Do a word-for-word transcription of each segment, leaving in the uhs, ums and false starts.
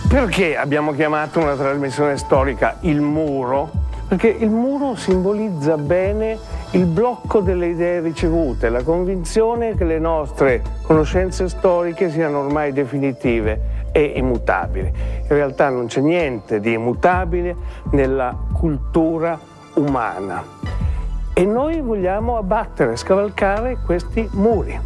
Perché abbiamo chiamato una trasmissione storica Il Muro? Perché il muro simbolizza bene il blocco delle idee ricevute, la convinzione che le nostre conoscenze storiche siano ormai definitive e immutabili. In realtà non c'è niente di immutabile nella cultura umana e noi vogliamo abbattere, scavalcare questi muri.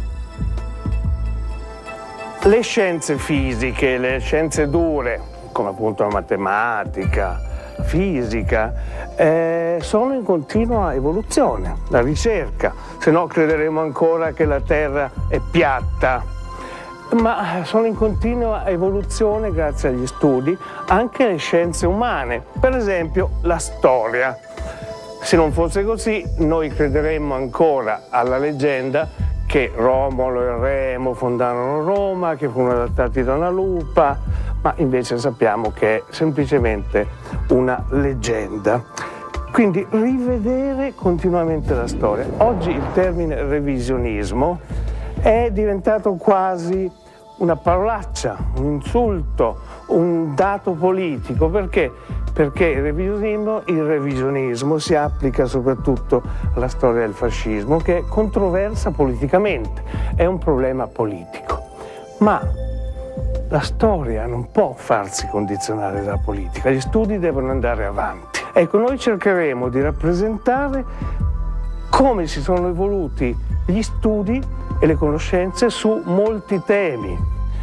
Le scienze fisiche, le scienze dure, come appunto la matematica, la fisica, eh, sono in continua evoluzione. La ricerca, se no crederemo ancora che la Terra è piatta, ma sono in continua evoluzione grazie agli studi anche le scienze umane, per esempio la storia. Se non fosse così, noi crederemmo ancora alla leggenda che Romolo e Remo fondarono Roma, che furono adattati da una lupa, ma invece sappiamo che è semplicemente una leggenda. Quindi rivedere continuamente la storia. Oggi il termine revisionismo è diventato quasi una parolaccia, un insulto, un dato politico. Perché? Perché il revisionismo, il revisionismo si applica soprattutto alla storia del fascismo, che è controversa politicamente, è un problema politico. Ma la storia non può farsi condizionare dalla politica, gli studi devono andare avanti. Ecco, noi cercheremo di rappresentare come si sono evoluti gli studi e le conoscenze su molti temi,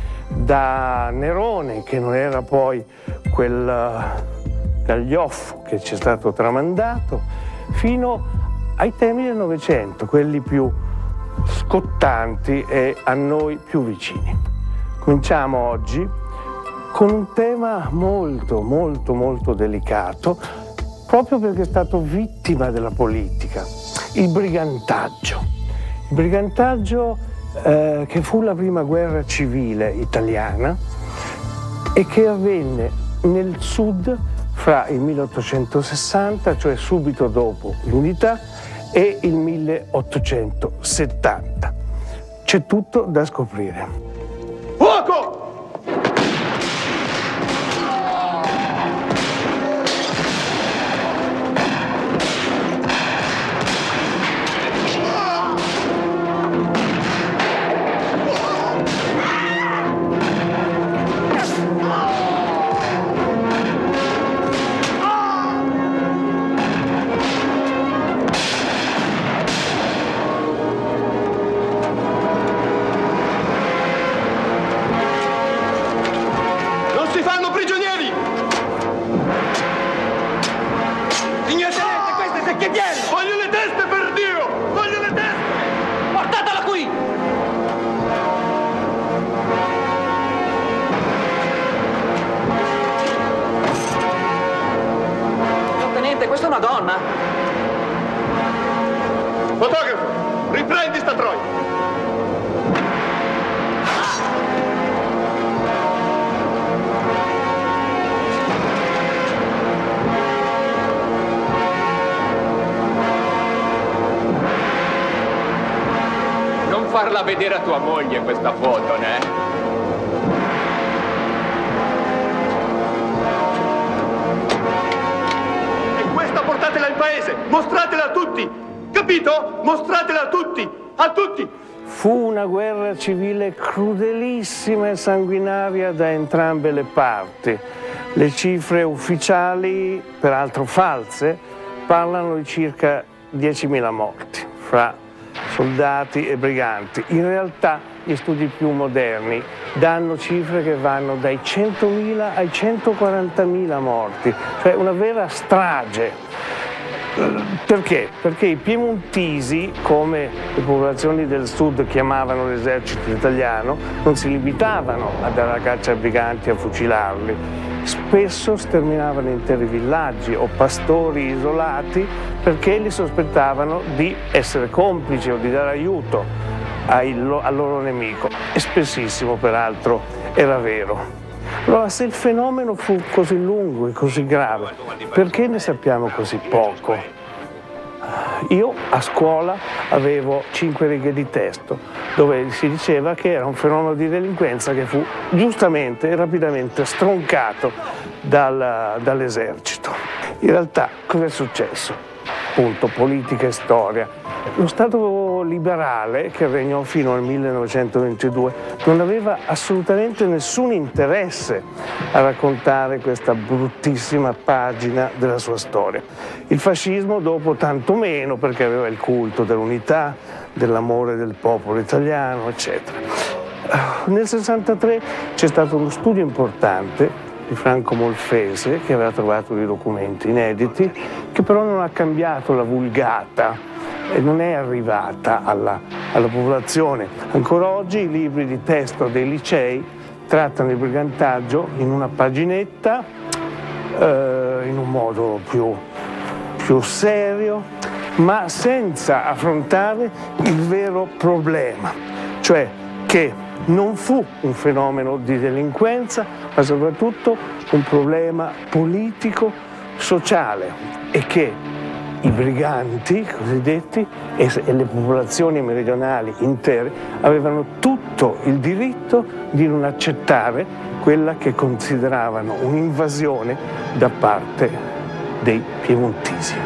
da Nerone, che non era poi quel gaglioffo che ci è stato tramandato, fino ai temi del Novecento, quelli più scottanti e a noi più vicini. Cominciamo oggi con un tema molto, molto, molto delicato, proprio perché è stato vittima della politica, il brigantaggio. Il brigantaggio eh, che fu la prima guerra civile italiana e che avvenne nel sud fra il milleottocentosessanta, cioè subito dopo l'unità, e il milleottocentosettanta. C'è tutto da scoprire. Fuoco! Voglio le teste, per Dio! Voglio le teste! Portatela qui! Signor Tenente, questa è una donna! Fotografo, riprendi sta troia! Farla vedere a tua moglie questa foto, né? E questa portatela in paese, mostratela a tutti, capito? Mostratela a tutti, a tutti! Fu una guerra civile crudelissima e sanguinaria da entrambe le parti. Le cifre ufficiali, peraltro false, parlano di circa diecimila morti fra soldati e briganti. In realtà gli studi più moderni danno cifre che vanno dai centomila ai centoquarantamila morti, cioè una vera strage. Perché? Perché i piemontesi, come le popolazioni del sud chiamavano l'esercito italiano, non si limitavano a dare la caccia ai briganti e a fucilarli. Spesso sterminavano interi villaggi o pastori isolati perché li sospettavano di essere complici o di dare aiuto ai, al loro nemico. E spessissimo, peraltro, era vero. Allora, se il fenomeno fu così lungo e così grave, perché ne sappiamo così poco? Io a scuola avevo cinque righe di testo dove si diceva che era un fenomeno di delinquenza che fu giustamente e rapidamente stroncato dal, dall'esercito. In realtà cosa è successo? Appunto, politica e storia. Lo Stato liberale, che regnò fino al millenovecentoventidue, non aveva assolutamente nessun interesse a raccontare questa bruttissima pagina della sua storia. Il fascismo dopo tanto meno, perché aveva il culto dell'unità, dell'amore del popolo italiano, eccetera. Nel sessantatré c'è stato uno studio importante di Franco Molfese, che aveva trovato dei documenti inediti, che però non ha cambiato la vulgata e non è arrivata alla, alla popolazione. Ancora oggi i libri di testo dei licei trattano il brigantaggio in una paginetta, eh, in un modo più, più serio, ma senza affrontare il vero problema, cioè che non fu un fenomeno di delinquenza, ma soprattutto un problema politico, sociale, e che i briganti cosiddetti e le popolazioni meridionali intere avevano tutto il diritto di non accettare quella che consideravano un'invasione da parte dei piemontesi.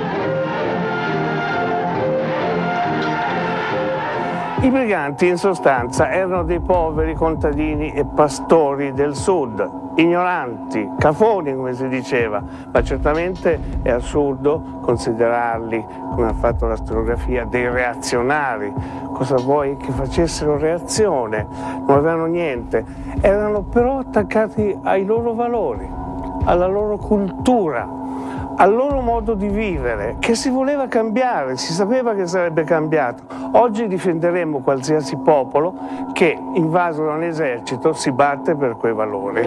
I briganti in sostanza erano dei poveri contadini e pastori del sud, ignoranti, cafoni come si diceva, ma certamente è assurdo considerarli, come ha fatto la storiografia, dei reazionari. Cosa vuoi che facessero reazione? Non avevano niente, erano però attaccati ai loro valori, alla loro cultura, al loro modo di vivere, che si voleva cambiare, si sapeva che sarebbe cambiato. Oggi difenderemo qualsiasi popolo che, invaso da un esercito, si batte per quei valori.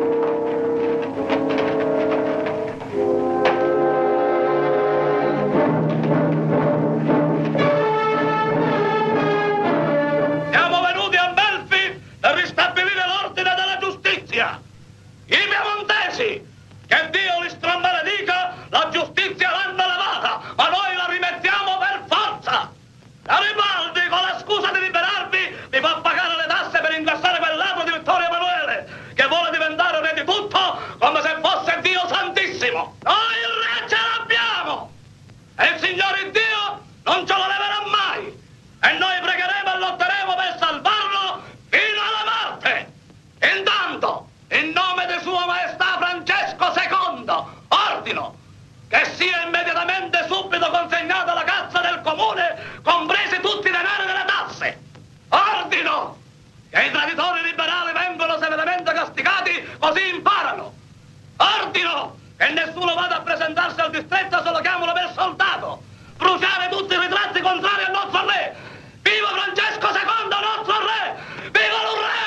Siamo venuti a Melfi per ristabilire l'ordine della giustizia. I piemontesi, che Dio li stramaledica, la giustizia l'hanno levata, ma noi la rimettiamo per forza! Garibaldi, con la scusa di liberarvi, vi fa pagare le tasse per incassare quel ladro di Vittorio Emanuele, che vuole diventare re di tutto come se fosse Dio Santissimo! Noi il re ce l'abbiamo! E il Signore Dio non ce lo leverà mai! E noi pregheremo e lotteremo per salvarlo fino alla morte! Intanto, in nome di Sua Maestà Francesco secondo, ordino che sia immediatamente subito consegnata alla cassa del comune, compresi tutti i denari delle tasse. Ordino che i traditori liberali vengono severamente castigati, così imparano. Ordino che nessuno vada a presentarsi al distretto se lo chiamano per soldato. Bruciare tutti i ritratti contrari al nostro re. Viva Francesco secondo, nostro re! Viva il re!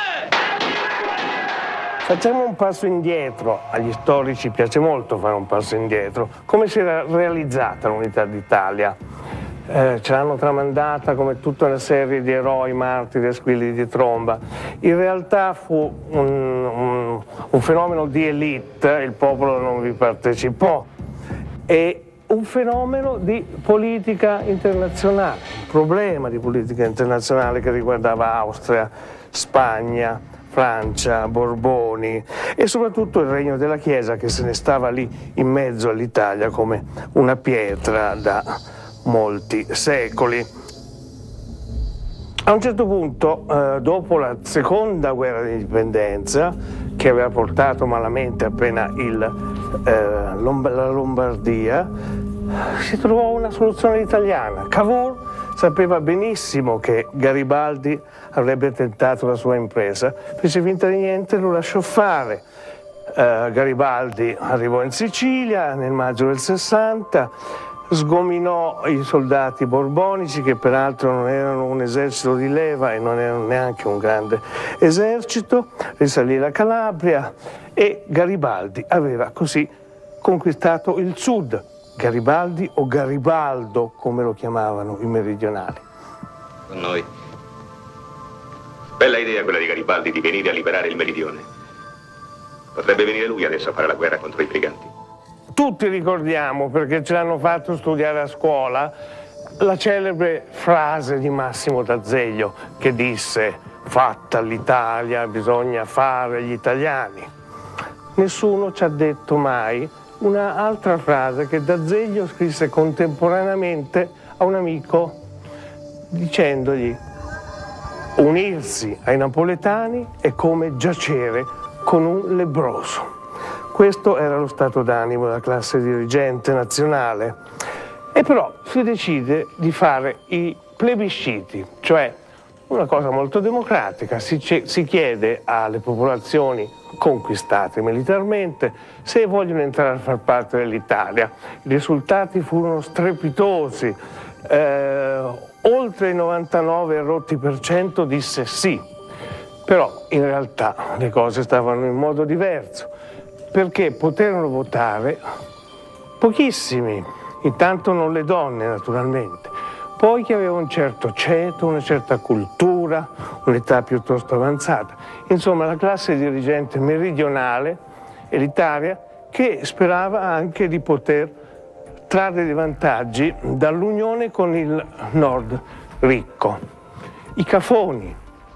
Facciamo un passo indietro, agli storici piace molto fare un passo indietro. Come si era realizzata l'unità d'Italia? Eh, ce l'hanno tramandata come tutta una serie di eroi, martiri e squilli di tromba. In realtà fu un, un, un fenomeno di elite, il popolo non vi partecipò, e un fenomeno di politica internazionale, un problema di politica internazionale che riguardava Austria, Spagna, Francia, Borboni e soprattutto il regno della Chiesa, che se ne stava lì in mezzo all'Italia come una pietra da molti secoli. A un certo punto, eh, dopo la seconda guerra di indipendenza, che aveva portato malamente appena il, eh, Lomb- la Lombardia, si trovò una soluzione italiana. Cavour sapeva benissimo che Garibaldi avrebbe tentato la sua impresa, fece finta di niente e lo lasciò fare. Uh, Garibaldi arrivò in Sicilia nel maggio del sessanta, sgominò i soldati borbonici, che peraltro non erano un esercito di leva e non erano neanche un grande esercito, risalì la Calabria e Garibaldi aveva così conquistato il sud. Garibaldi o Garibaldo, come lo chiamavano i meridionali. Con noi. Bella idea quella di Garibaldi di venire a liberare il meridione. Potrebbe venire lui adesso a fare la guerra contro i briganti. tutti ricordiamo, perché ce l'hanno fatto studiare a scuola, la celebre frase di Massimo d'Azeglio che disse: fatta l'Italia bisogna fare gli italiani. Nessuno ci ha detto mai un'altra frase che d'Azeglio scrisse contemporaneamente a un amico dicendogli: unirsi ai napoletani è come giacere con un lebbroso. Questo era lo stato d'animo della classe dirigente nazionale. E però si decide di fare i plebisciti, cioè una cosa molto democratica. Si, si chiede alle popolazioni conquistate militarmente se vogliono entrare a far parte dell'Italia. I risultati furono strepitosi. Eh, oltre il novantanove e rotti per cento disse sì, però in realtà le cose stavano in modo diverso, perché poterono votare pochissimi, intanto non le donne naturalmente, poi chi aveva un certo ceto, una certa cultura, un'età piuttosto avanzata, insomma la classe dirigente meridionale, elitaria, che sperava anche di poter trarre dei vantaggi dall'unione con il nord ricco. I cafoni,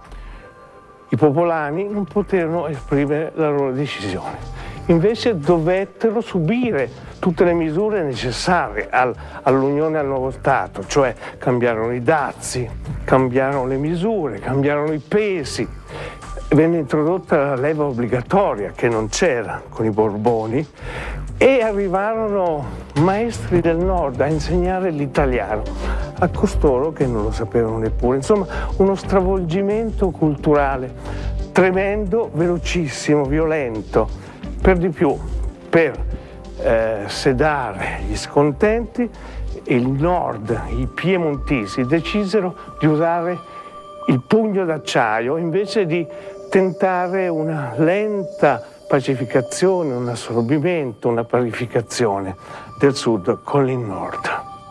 i popolani non poterono esprimere la loro decisione, invece dovettero subire tutte le misure necessarie al, all'unione al nuovo Stato, cioè cambiarono i dazi, cambiarono le misure, cambiarono i pesi, venne introdotta la leva obbligatoria che non c'era con i Borboni e arrivarono maestri del nord a insegnare l'italiano a costoro che non lo sapevano neppure. Insomma, uno stravolgimento culturale tremendo, velocissimo, violento. Per di più, per eh, sedare gli scontenti, il nord, i piemontesi, decisero di usare il pugno d'acciaio invece di tentare una lenta pacificazione, un assorbimento, una parificazione del sud con il nord.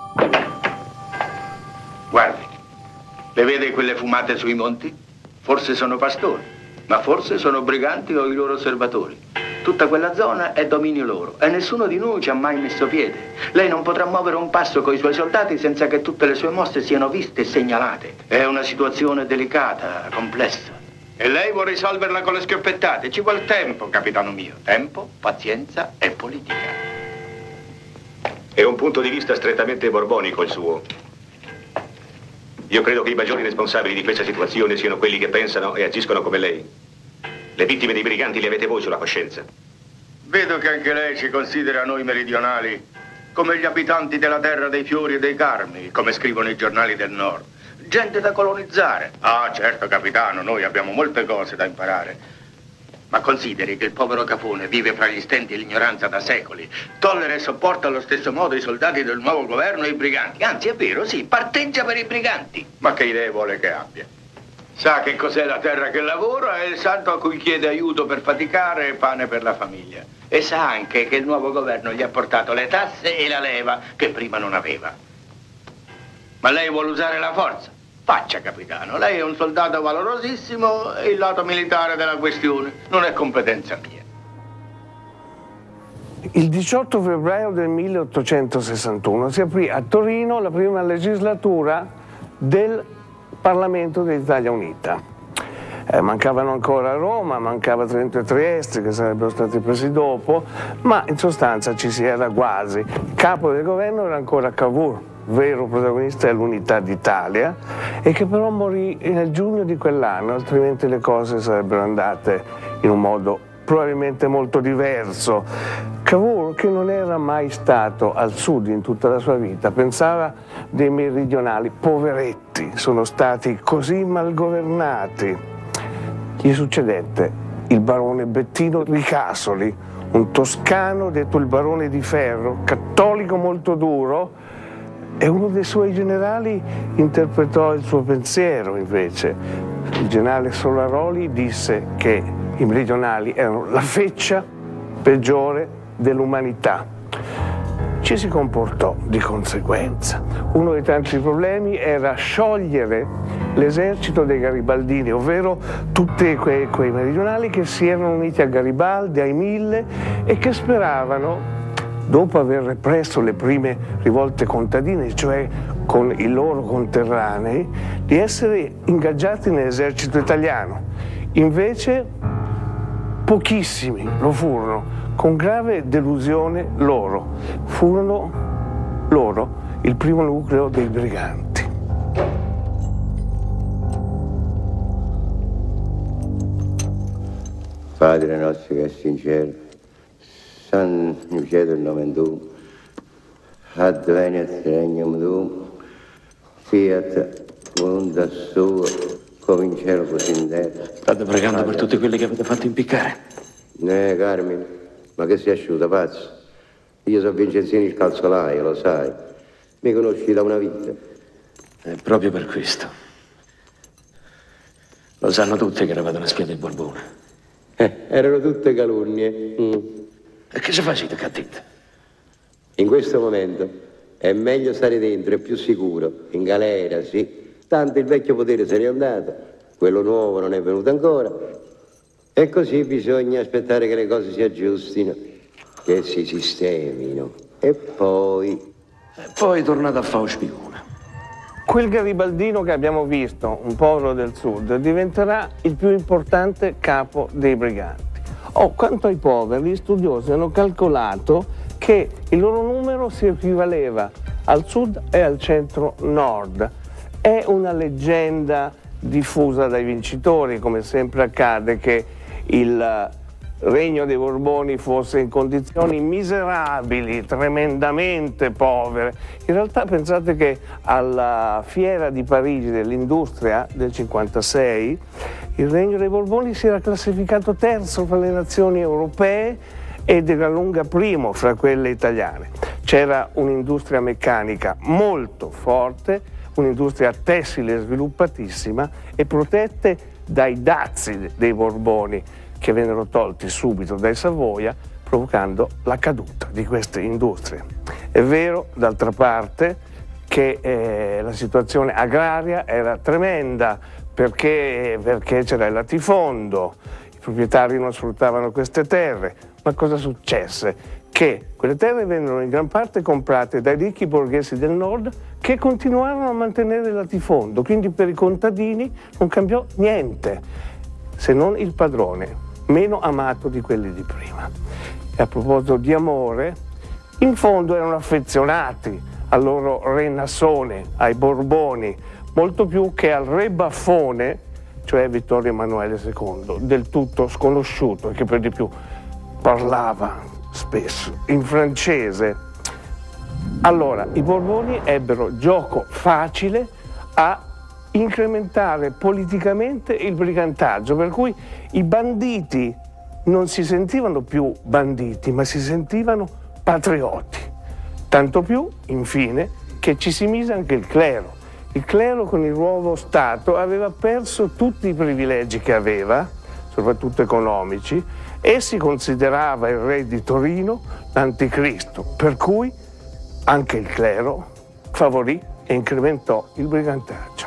Guardi, le vede quelle fumate sui monti? Forse sono pastori, ma forse sono briganti o i loro osservatori. Tutta quella zona è dominio loro e nessuno di noi ci ha mai messo piede. Lei non potrà muovere un passo con i suoi soldati senza che tutte le sue mosse siano viste e segnalate. È una situazione delicata, complessa. E lei vuole risolverla con le schioppettate. Ci vuole tempo, capitano mio. Tempo, pazienza e politica. È un punto di vista strettamente borbonico il suo. Io credo che i maggiori responsabili di questa situazione siano quelli che pensano e agiscono come lei. Le vittime dei briganti le avete voi sulla coscienza. Vedo che anche lei ci considera noi meridionali come gli abitanti della terra dei fiori e dei carmi, come scrivono i giornali del nord. Gente da colonizzare. Ah, certo, capitano, noi abbiamo molte cose da imparare. Ma consideri che il povero Cafone vive fra gli stenti e l'ignoranza da secoli. Tollera e sopporta allo stesso modo i soldati del nuovo governo e i briganti. Anzi, è vero, sì, parteggia per i briganti. Ma che idee vuole che abbia? Sa che cos'è la terra che lavora e il santo a cui chiede aiuto per faticare e pane per la famiglia. E sa anche che il nuovo governo gli ha portato le tasse e la leva che prima non aveva. Ma lei vuole usare la forza? Faccia, capitano. Lei è un soldato valorosissimo e il lato militare della questione non è competenza mia. Il diciotto febbraio del milleottocentosessantuno si aprì a Torino la prima legislatura del Parlamento dell'Italia Unita. Eh, mancavano ancora Roma, mancava Trento e Trieste che sarebbero stati presi dopo, ma in sostanza ci si era quasi. Il capo del governo era ancora Cavour, vero protagonista dell'Unità d'Italia, e che però morì nel giugno di quell'anno, altrimenti le cose sarebbero andate in un modo probabilmente molto diverso. Cavour, che non era mai stato al sud in tutta la sua vita, pensava dei meridionali, poveretti, sono stati così malgovernati. Gli succedette il barone Bettino Ricasoli, un toscano detto il barone di ferro, cattolico molto duro, e uno dei suoi generali interpretò il suo pensiero invece. Il generale Solaroli disse che i meridionali erano la feccia peggiore dell'umanità. Ci si comportò di conseguenza. Uno dei tanti problemi era sciogliere l'esercito dei garibaldini, ovvero tutti quei, quei meridionali che si erano uniti a Garibaldi, ai Mille, e che speravano dopo aver represso le prime rivolte contadine, cioè con i loro conterranei, di essere ingaggiati nell'esercito italiano. Invece pochissimi lo furono, con grave delusione loro. Furono loro il primo nucleo dei briganti. Padre nostro che sei in cielo, santificato il nome tuo, adveniat regnum tuo, fiat voluntas tua, come in cielo così in terra. State pregando per tutti quelli che avete fatto impiccare. Eh, Carmine, ma che sei asciutta, pazzo? Io sono Vincenzini il calzolaio, lo sai. Mi conosci da una vita. È proprio per questo. Lo sanno tutti che eravate una spia del Borbone. Eh, erano tutte calunnie. Mm. E che ci facete, cattivo? In questo momento è meglio stare dentro, è più sicuro. In galera, sì. Tanto il vecchio potere se n'è andato, quello nuovo non è venuto ancora. E così bisogna aspettare che le cose si aggiustino, che si sistemino. E poi... E poi tornate a fare un spione. Quel garibaldino che abbiamo visto, un povero del sud, diventerà il più importante capo dei briganti. Oh, quanto ai poveri, gli studiosi hanno calcolato che il loro numero si equivaleva al sud e al centro-nord. È una leggenda diffusa dai vincitori, come sempre accade, che il regno dei Borboni fosse in condizioni miserabili, tremendamente povere. In realtà pensate che alla fiera di Parigi dell'industria del cinquantasei il regno dei Borboni si era classificato terzo fra le nazioni europee ed era lunga primo fra quelle italiane. C'era un'industria meccanica molto forte, un'industria tessile sviluppatissima e protette dai dazi dei Borboni, che vennero tolti subito dai Savoia, provocando la caduta di queste industrie. È vero, d'altra parte, che eh, la situazione agraria era tremenda, perché, perché c'era il latifondo, i proprietari non sfruttavano queste terre. Ma cosa successe? Che quelle terre vennero in gran parte comprate dai ricchi borghesi del nord, che continuarono a mantenere il latifondo, quindi per i contadini non cambiò niente, se non il padrone, meno amato di quelli di prima. E a proposito di amore, in fondo erano affezionati al loro re Nassone, ai Borboni, molto più che al re Baffone, cioè Vittorio Emanuele secondo, del tutto sconosciuto e che per di più parlava spesso in francese. Allora, i Borboni ebbero gioco facile a incrementare politicamente il brigantaggio, per cui i banditi non si sentivano più banditi, ma si sentivano patrioti. Tanto più, infine, che ci si mise anche il clero. Il clero con il nuovo Stato aveva perso tutti i privilegi che aveva, soprattutto economici, e si considerava il re di Torino l'anticristo, per cui anche il clero favorì e incrementò il brigantaggio.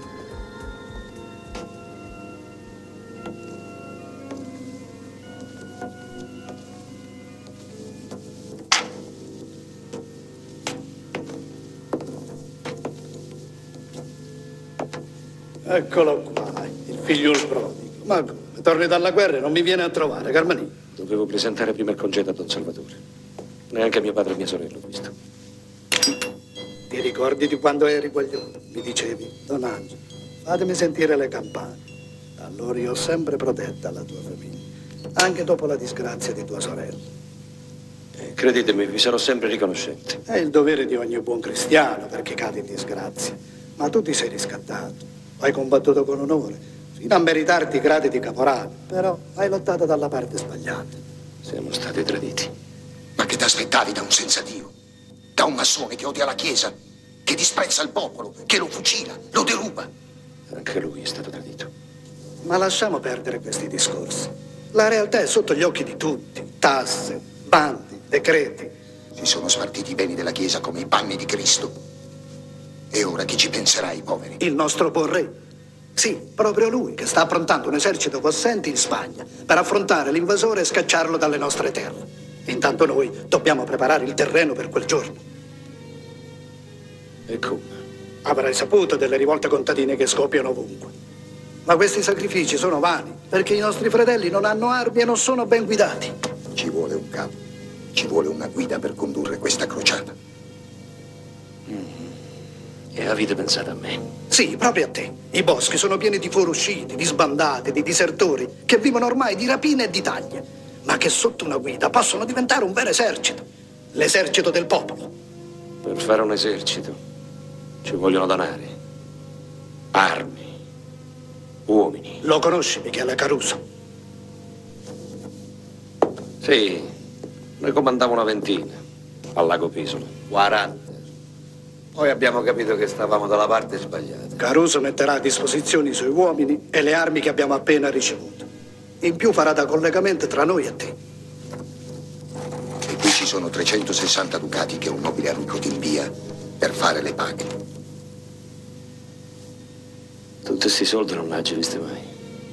Eccolo qua, il figliuolo prodigo. Ma come? Torni dalla guerra e non mi viene a trovare, Carmanì? Dovevo presentare prima il congedo a Don Salvatore. Neanche mio padre e mia sorella ho visto. Ti ricordi di quando eri guaglione? Mi dicevi, Don Angelo, fatemi sentire le campane. Allora io ho sempre protetta la tua famiglia, anche dopo la disgrazia di tua sorella. Eh, credetemi, vi sarò sempre riconoscente. È il dovere di ogni buon cristiano perché cade in disgrazia. Ma tu ti sei riscattato. Hai combattuto con onore, fino a meritarti i gradi di caporale, però hai lottato dalla parte sbagliata. Siamo stati traditi. Ma che ti aspettavi da un senza Dio? Da un massone che odia la Chiesa, che disprezza il popolo, che lo fucila, lo deruba? Anche lui è stato tradito. Ma lasciamo perdere questi discorsi. La realtà è sotto gli occhi di tutti. Tasse, bandi, decreti. Si sono spartiti i beni della Chiesa come i panni di Cristo. E ora chi ci penserà ai poveri? Il nostro buon re. Sì, proprio lui, che sta approntando un esercito possente in Spagna per affrontare l'invasore e scacciarlo dalle nostre terre. Intanto noi dobbiamo preparare il terreno per quel giorno. E come? Avrai saputo delle rivolte contadine che scoppiano ovunque. Ma questi sacrifici sono vani, perché i nostri fratelli non hanno armi e non sono ben guidati. Ci vuole un capo, ci vuole una guida per condurre questa crociata. Mm. E avete pensato a me? Sì, proprio a te. I boschi sono pieni di fuoriusciti, di sbandate, di disertori, che vivono ormai di rapine e di taglie, ma che sotto una guida possono diventare un vero esercito. L'esercito del popolo. Per fare un esercito ci vogliono danari, armi, uomini. Lo conosci, Michele Caruso? Sì, ne comandavo una ventina al lago Pisola. quaranta. Poi abbiamo capito che stavamo dalla parte sbagliata. Caruso metterà a disposizione i suoi uomini e le armi che abbiamo appena ricevuto. In più farà da collegamento tra noi e te. E qui ci sono trecentosessanta ducati che un nobile amico ti invia per fare le paghe. Tutti questi soldi non li hai visti mai.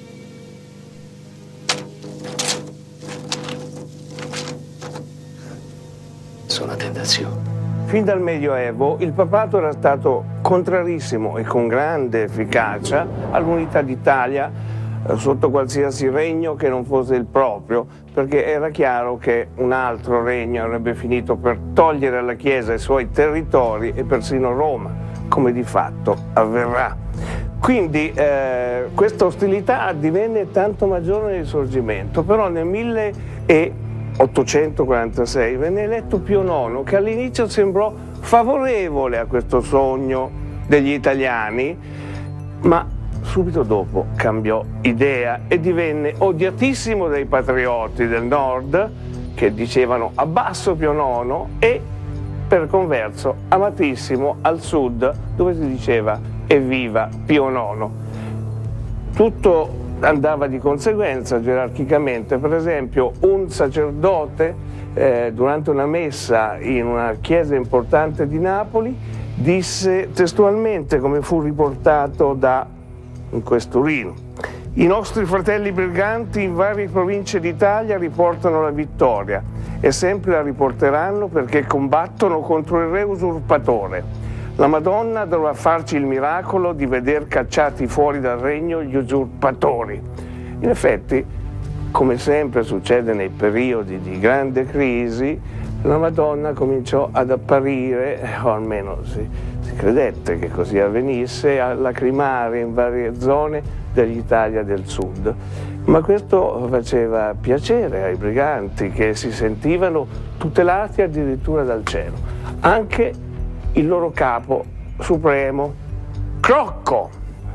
Sono una tentazione. Fin dal Medioevo il papato era stato contrarissimo e con grande efficacia all'unità d'Italia eh, sotto qualsiasi regno che non fosse il proprio, perché era chiaro che un altro regno avrebbe finito per togliere alla Chiesa i suoi territori e persino Roma, come di fatto avverrà. Quindi eh, questa ostilità divenne tanto maggiore nel Risorgimento, però nel milleottocentoquarantasei venne eletto Pio nono, che all'inizio sembrò favorevole a questo sogno degli italiani, ma subito dopo cambiò idea e divenne odiatissimo dai patrioti del nord, che dicevano abbasso Pio nono, e per converso amatissimo al sud, dove si diceva evviva Pio nono. Tutto andava di conseguenza gerarchicamente. Per esempio un sacerdote eh, durante una messa in una chiesa importante di Napoli disse testualmente, come fu riportato da un questurino: i nostri fratelli briganti in varie province d'Italia riportano la vittoria e sempre la riporteranno perché combattono contro il re usurpatore. La Madonna dovrà farci il miracolo di veder cacciati fuori dal regno gli usurpatori. In effetti, come sempre succede nei periodi di grande crisi, la Madonna cominciò ad apparire, o almeno si, si credette che così avvenisse, a lacrimare in varie zone dell'Italia del Sud. Ma questo faceva piacere ai briganti, che si sentivano tutelati addirittura dal cielo. Anche il loro capo supremo, Crocco,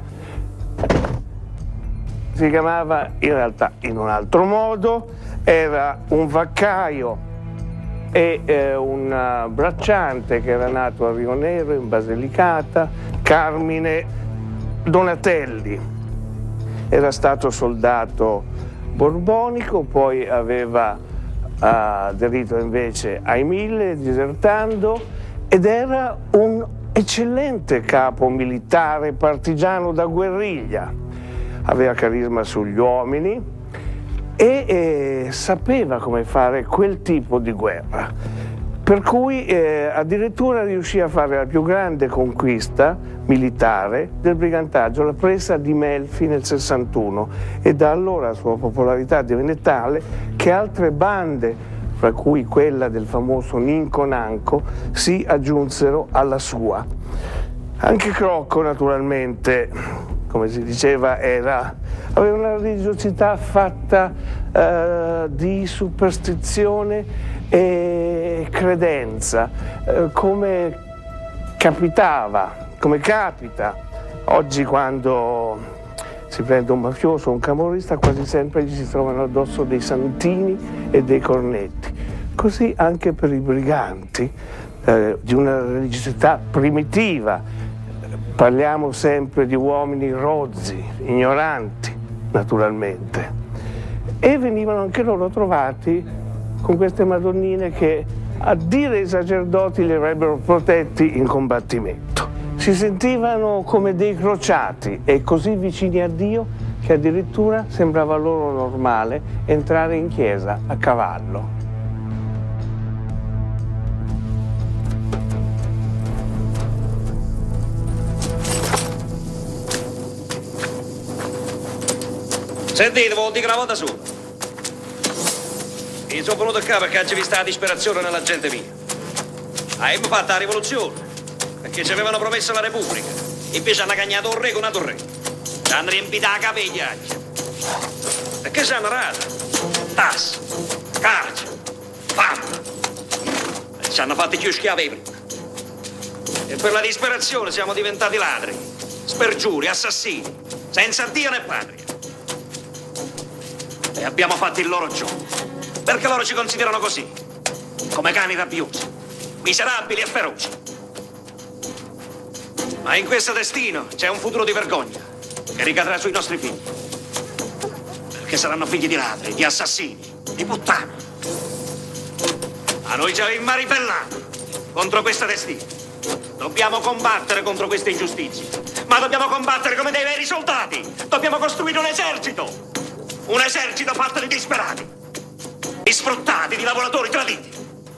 si chiamava in realtà in un altro modo, era un vaccaio e eh, un bracciante che era nato a Rio Nero, in Basilicata, Carmine Donatelli. Era stato soldato borbonico, poi aveva aderito invece ai Mille, disertando, ed era un eccellente capo militare partigiano da guerriglia. Aveva carisma sugli uomini e eh, sapeva come fare quel tipo di guerra. Per cui eh, addirittura riuscì a fare la più grande conquista militare del brigantaggio, la presa di Melfi nel sessantuno, e da allora la sua popolarità divenne tale che altre bande, fra cui quella del famoso Ninco Nanco, si aggiunsero alla sua. Anche Crocco, naturalmente, come si diceva, era, aveva una religiosità fatta eh, di superstizione e credenza, eh, come capitava, come capita oggi quando si prende un mafioso o un camorrista, quasi sempre gli si trovano addosso dei santini e dei cornetti. Così anche per i briganti, eh, di una religiosità primitiva. Parliamo sempre di uomini rozzi, ignoranti, naturalmente. E venivano anche loro trovati con queste madonnine che, a dire i sacerdoti, li avrebbero protetti in combattimento. Si sentivano come dei crociati e così vicini a Dio che addirittura sembrava loro normale entrare in chiesa a cavallo. Sentite, vuol dire che una volta sola. Io sono venuto qua perché oggi vista la disperazione nella gente mia. Abbiamo fatto la rivoluzione, perché ci avevano promesso la Repubblica. Invece hanno cagnato un re con una torre. Ci hanno riempito la capeglia. E che ci hanno rata? Tasse, carcere, fame. E ci hanno fatto più schiavi prima. E per la disperazione siamo diventati ladri, spergiuri, assassini, senza Dio né patria. E abbiamo fatto il loro gioco, perché loro ci considerano così, come cani rabbiosi, miserabili e feroci. Ma in questo destino c'è un futuro di vergogna che ricadrà sui nostri figli, perché saranno figli di ladri, di assassini, di puttane. A noi ci avevamo ribellato contro questo destino. Dobbiamo combattere contro queste ingiustizie, ma dobbiamo combattere come dei veri soldati. Dobbiamo costruire un esercito. Un esercito fatto di disperati, di sfruttati, di lavoratori traditi.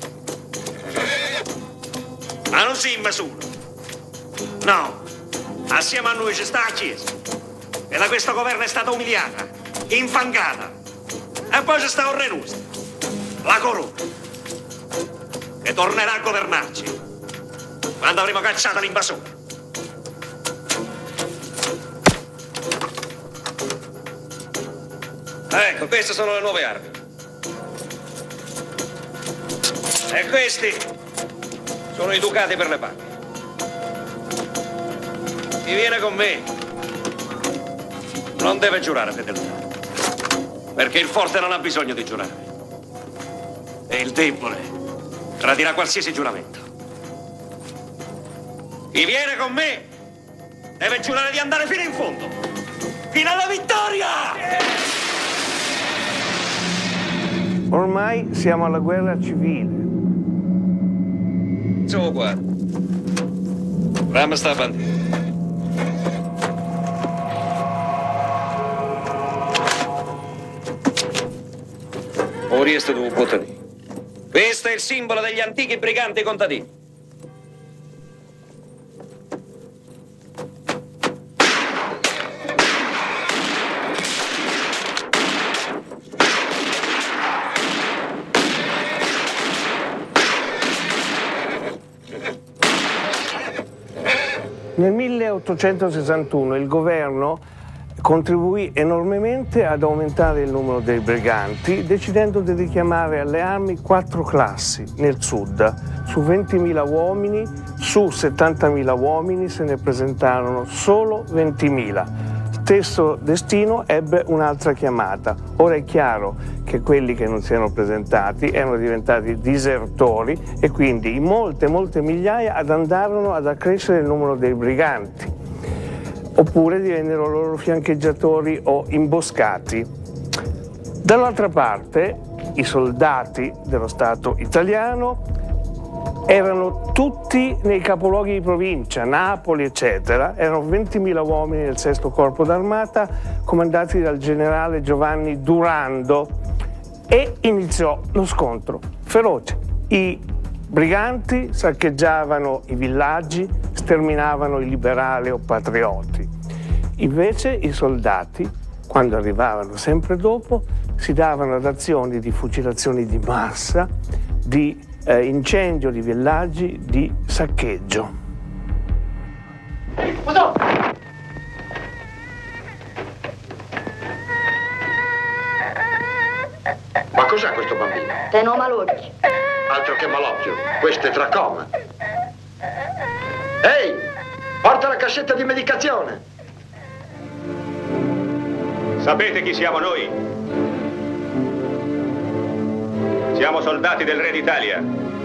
Ma non siamo solo. No, assieme a noi ci sta la Chiesa. E da questo governo è stata umiliata, infangata. E poi ci sta un re nostro, la corona, che tornerà a governarci quando avremo cacciato l'invasore. Ecco, queste sono le nuove armi. E questi sono i ducati per le paghe. Chi viene con me non deve giurare fedeltà, perché il forte non ha bisogno di giurare. E il debole tradirà qualsiasi giuramento. Chi viene con me deve giurare di andare fino in fondo, fino alla vittoria! Ormai siamo alla guerra civile. So qua. Rama sta bandita. Ora è tu bottoni. Questo è il simbolo degli antichi briganti contadini. Nel milleottocentosessantuno il governo contribuì enormemente ad aumentare il numero dei briganti, decidendo di richiamare alle armi quattro classi nel sud. Su ventimila uomini, su settantamila uomini se ne presentarono solo ventimila. Stesso destino ebbe un'altra chiamata. Ora è chiaro che quelli che non si erano presentati erano diventati disertori e quindi in molte, molte migliaia andarono ad accrescere il numero dei briganti, oppure divennero loro fiancheggiatori o imboscati. Dall'altra parte, i soldati dello Stato italiano erano tutti nei capoluoghi di provincia, Napoli, eccetera. Erano ventimila uomini del sesto corpo d'armata, comandati dal generale Giovanni Durando, e iniziò lo scontro feroce. I briganti saccheggiavano i villaggi, sterminavano i liberali o patrioti. Invece i soldati, quando arrivavano sempre dopo, si davano ad azioni di fucilazioni di massa, di eh, incendio di villaggi, di saccheggio. Ma cos'è questo bambino? Te no malocchio. Altro che malocchio, questo è tracoma. Ehi, porta la cassetta di medicazione. Sapete chi siamo noi? Siamo soldati del re d'Italia.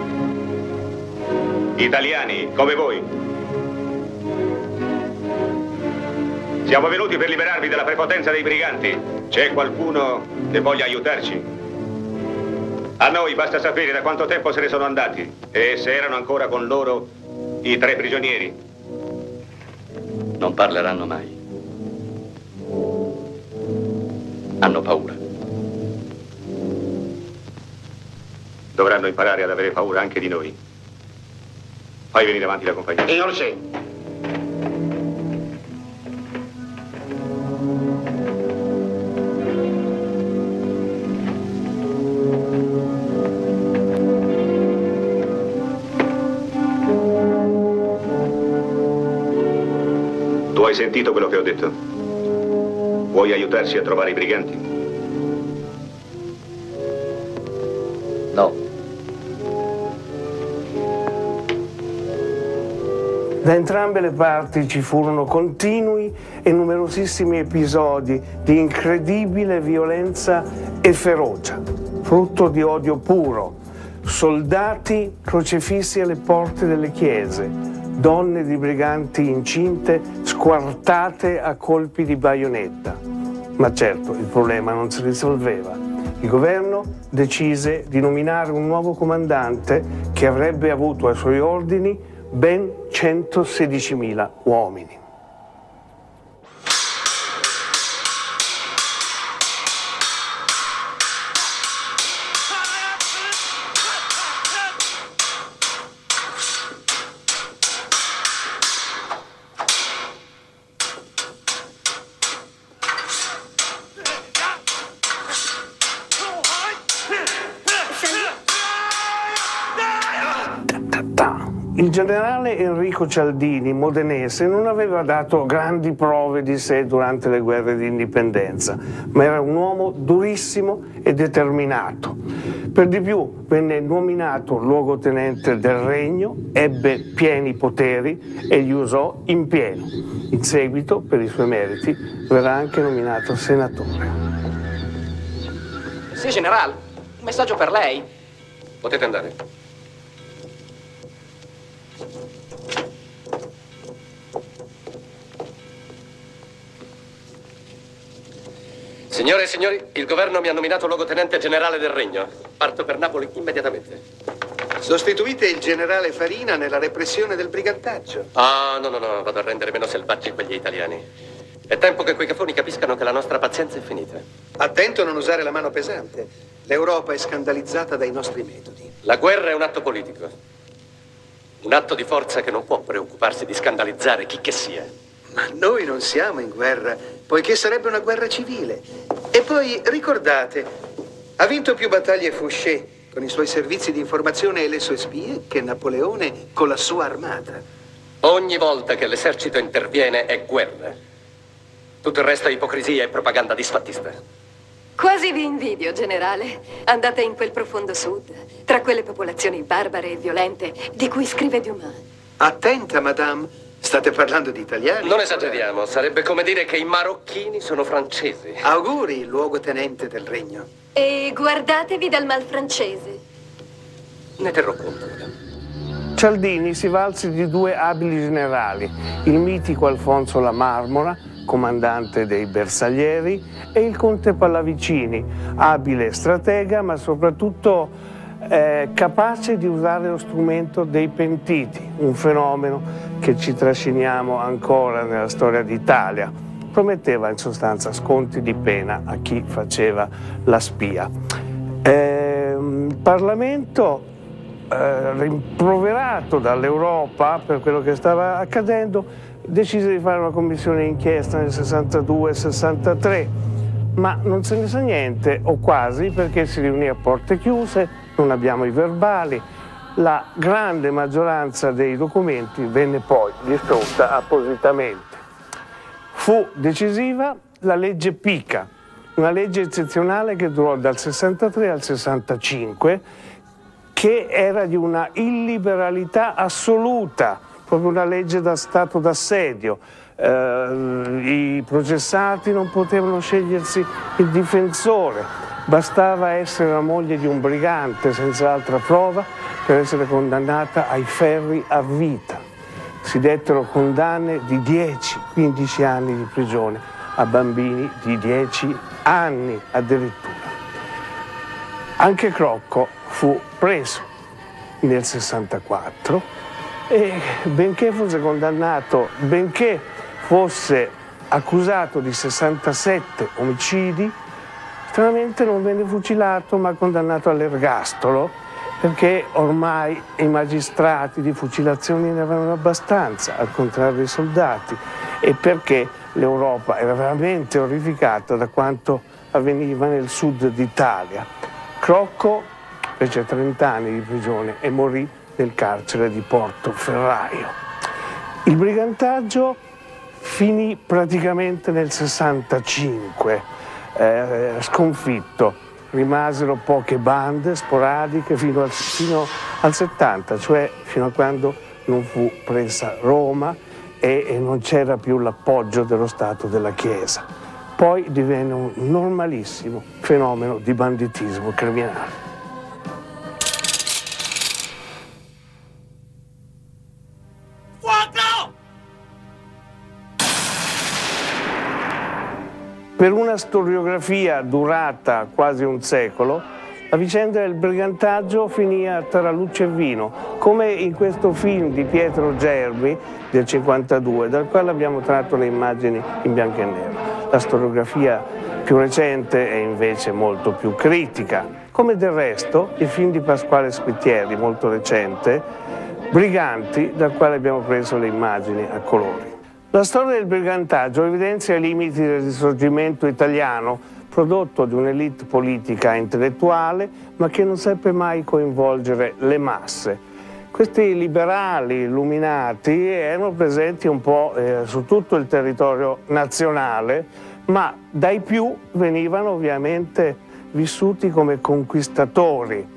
Italiani, come voi. Siamo venuti per liberarvi dalla prepotenza dei briganti. C'è qualcuno che voglia aiutarci? A noi basta sapere da quanto tempo se ne sono andati e se erano ancora con loro i tre prigionieri. Non parleranno mai. Hanno paura. Dovranno imparare ad avere paura anche di noi. Fai venire avanti la compagnia. Signor sì. hai sentito quello che ho detto? Vuoi aiutarci a trovare i briganti? No. Da entrambe le parti ci furono continui e numerosissimi episodi di incredibile violenza e ferocia, frutto di odio puro, soldati crocefissi alle porte delle chiese, donne di briganti incinte squartate a colpi di baionetta. Ma certo, il problema non si risolveva. Il governo decise di nominare un nuovo comandante che avrebbe avuto ai suoi ordini ben centosedicimila uomini. Il generale Enrico Cialdini, modenese, non aveva dato grandi prove di sé durante le guerre di indipendenza, ma era un uomo durissimo e determinato. Per di più venne nominato luogotenente del regno, ebbe pieni poteri e li usò in pieno. In seguito, per i suoi meriti, verrà anche nominato senatore. Sì, generale, un messaggio per lei. Potete andare. Signore e signori, il governo mi ha nominato luogotenente generale del regno. Parto per Napoli immediatamente. Sostituite il generale Farina nella repressione del brigantaggio. Ah, no, no, no, vado a rendere meno selvaggi quegli italiani. È tempo che quei cafoni capiscano che la nostra pazienza è finita. Attento a non usare la mano pesante. L'Europa è scandalizzata dai nostri metodi. La guerra è un atto politico. Un atto di forza che non può preoccuparsi di scandalizzare chi che sia. Ma noi non siamo in guerra, poiché sarebbe una guerra civile. E poi, ricordate, ha vinto più battaglie Fouché con i suoi servizi di informazione e le sue spie che Napoleone con la sua armata. Ogni volta che l'esercito interviene è guerra. Tutto il resto è ipocrisia e propaganda disfattista. Quasi vi invidio, generale. Andate in quel profondo sud, tra quelle popolazioni barbare e violente di cui scrive Dumas. Attenta, madame. State parlando di italiani? Non esageriamo, sarebbe come dire che i marocchini sono francesi. Auguri, luogotenente del regno. E guardatevi dal mal francese. Ne terrò conto. Cialdini si valse di due abili generali, il mitico Alfonso La Marmora, comandante dei Bersaglieri, e il conte Pallavicini, abile stratega ma soprattutto eh, capace di usare lo strumento dei pentiti, un fenomeno che ci trasciniamo ancora nella storia d'Italia. Prometteva in sostanza sconti di pena a chi faceva la spia. Eh, il Parlamento, eh, rimproverato dall'Europa per quello che stava accadendo, decise di fare una commissione d'inchiesta nel sessantadue sessantatré, ma non se ne sa niente, o quasi, perché si riunì a porte chiuse, non abbiamo i verbali. La grande maggioranza dei documenti venne poi distrutta appositamente. Fu decisiva la legge Pica, una legge eccezionale che durò dal sessantatré al sessantacinque, che era di una illiberalità assoluta, proprio una legge da stato d'assedio. Eh, i processati non potevano scegliersi il difensore, bastava essere la moglie di un brigante senza altra prova per essere condannata ai ferri a vita. Si dettero condanne di dieci quindici anni di prigione a bambini di dieci anni addirittura. Anche Crocco fu preso nel sessantaquattro e benché fosse condannato, benché fosse accusato di sessantasette omicidi, stranamente non venne fucilato ma condannato all'ergastolo, perché ormai i magistrati di fucilazioni ne avevano abbastanza, al contrario dei soldati, e perché l'Europa era veramente orrificata da quanto avveniva nel sud d'Italia. Crocco fece trenta anni di prigione e morì nel carcere di Portoferraio. Il brigantaggio finì praticamente nel sessantacinque, eh, sconfitto. Rimasero poche bande sporadiche fino al, fino al settanta, cioè fino a quando non fu presa Roma e, e non c'era più l'appoggio dello Stato della Chiesa. Poi divenne un normalissimo fenomeno di banditismo criminale. Per una storiografia durata quasi un secolo, la vicenda del brigantaggio finì a Tarallucce e Vino, come in questo film di Pietro Germi del cinquantadue, dal quale abbiamo tratto le immagini in bianco e nero. La storiografia più recente è invece molto più critica, come del resto il film di Pasquale Spittieri, molto recente, Briganti, dal quale abbiamo preso le immagini a colori. La storia del brigantaggio evidenzia i limiti del risorgimento italiano, prodotto di un'elite politica e intellettuale, ma che non seppe mai coinvolgere le masse. Questi liberali illuminati erano presenti un po' eh, su tutto il territorio nazionale, ma dai più venivano ovviamente vissuti come conquistatori.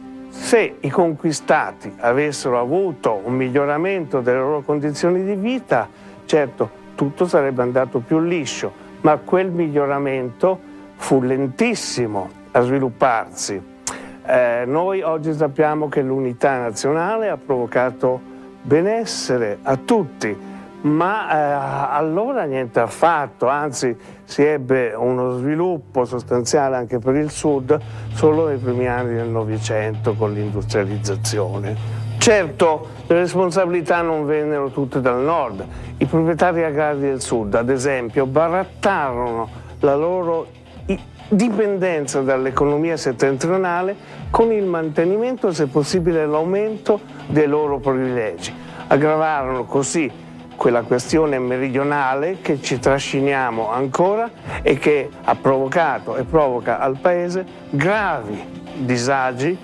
Se i conquistati avessero avuto un miglioramento delle loro condizioni di vita, certo, tutto sarebbe andato più liscio, ma quel miglioramento fu lentissimo a svilupparsi. Eh, noi oggi sappiamo che l'unità nazionale ha provocato benessere a tutti, ma eh, allora niente affatto, anzi si ebbe uno sviluppo sostanziale anche per il Sud solo nei primi anni del Novecento con l'industrializzazione. Certo, le responsabilità non vennero tutte dal nord. I proprietari agrari del sud, ad esempio, barattarono la loro dipendenza dall'economia settentrionale con il mantenimento, se possibile l'aumento, dei loro privilegi. Aggravarono così quella questione meridionale che ci trasciniamo ancora e che ha provocato e provoca al Paese gravi disagi,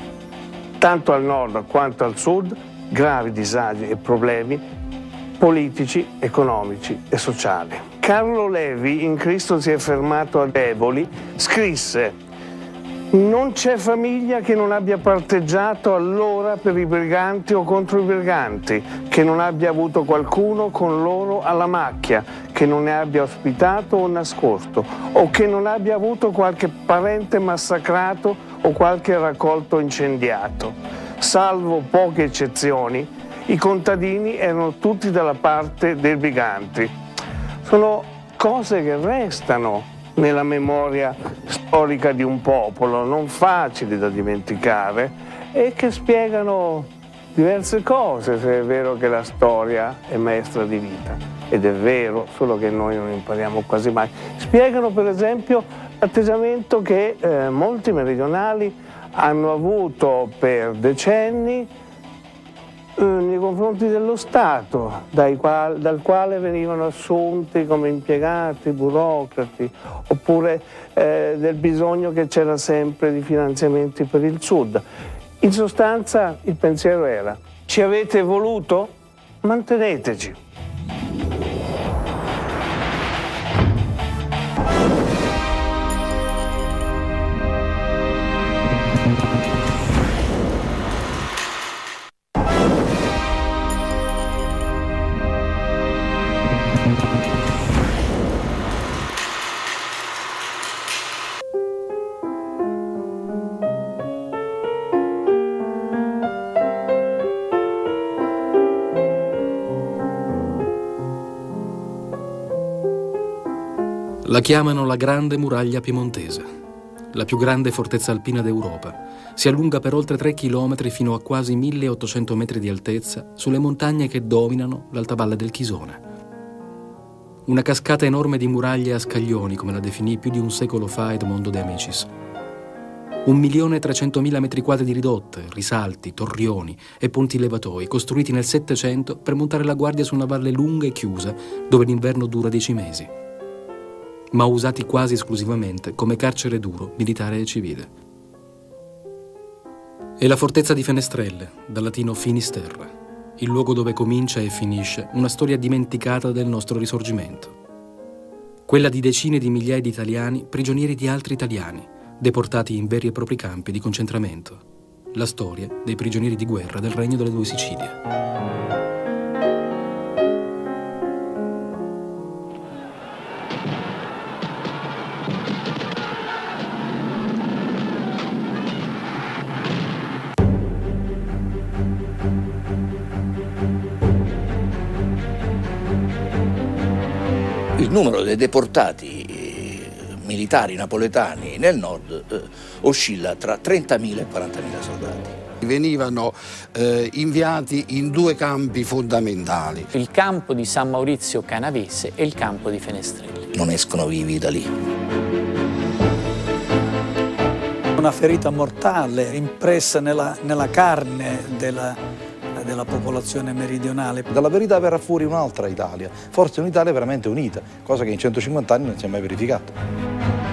tanto al nord quanto al sud, gravi disagi e problemi politici, economici e sociali. Carlo Levi, in Cristo si è fermato ad Eboli, scrisse: non c'è famiglia che non abbia parteggiato allora per i briganti o contro i briganti, che non abbia avuto qualcuno con loro alla macchia, che non ne abbia ospitato o nascosto, o che non abbia avuto qualche parente massacrato o qualche raccolto incendiato. Salvo poche eccezioni, i contadini erano tutti dalla parte dei briganti. Sono cose che restano nella memoria storica di un popolo, non facili da dimenticare e che spiegano diverse cose, se è vero che la storia è maestra di vita. Ed è vero, solo che noi non impariamo quasi mai. Spiegano per esempio l'atteggiamento che eh, molti meridionali hanno avuto per decenni eh, nei confronti dello Stato, dai qual, dal quale venivano assunti come impiegati, burocrati, oppure eh, del bisogno che c'era sempre di finanziamenti per il Sud. In sostanza il pensiero era: ci avete voluto? Manteneteci. La chiamano la Grande Muraglia Piemontese, la più grande fortezza alpina d'Europa. Si allunga per oltre tre chilometri fino a quasi milleottocento metri di altezza sulle montagne che dominano l'alta valle del Chisone. Una cascata enorme di muraglie a scaglioni, come la definì più di un secolo fa Edmondo De Amicis. Un milione e trecentomila metri quadri di ridotte, risalti, torrioni e ponti levatoi costruiti nel Settecento per montare la guardia su una valle lunga e chiusa dove l'inverno dura dieci mesi, ma usati quasi esclusivamente come carcere duro, militare e civile. E la fortezza di Fenestrelle, dal latino Finisterra, il luogo dove comincia e finisce una storia dimenticata del nostro risorgimento. Quella di decine di migliaia di italiani prigionieri di altri italiani, deportati in veri e propri campi di concentramento. La storia dei prigionieri di guerra del Regno delle Due Sicilie. Il numero dei deportati militari napoletani nel nord eh, oscilla tra trentamila e quarantamila soldati. Venivano eh, inviati in due campi fondamentali. Il campo di San Maurizio Canavese e il campo di Fenestrelli. Non escono vivi da lì. Una ferita mortale impressa nella, nella carne della, della popolazione meridionale. Dalla verità verrà fuori un'altra Italia, forse un'Italia veramente unita, cosa che in centocinquanta anni non si è mai verificata.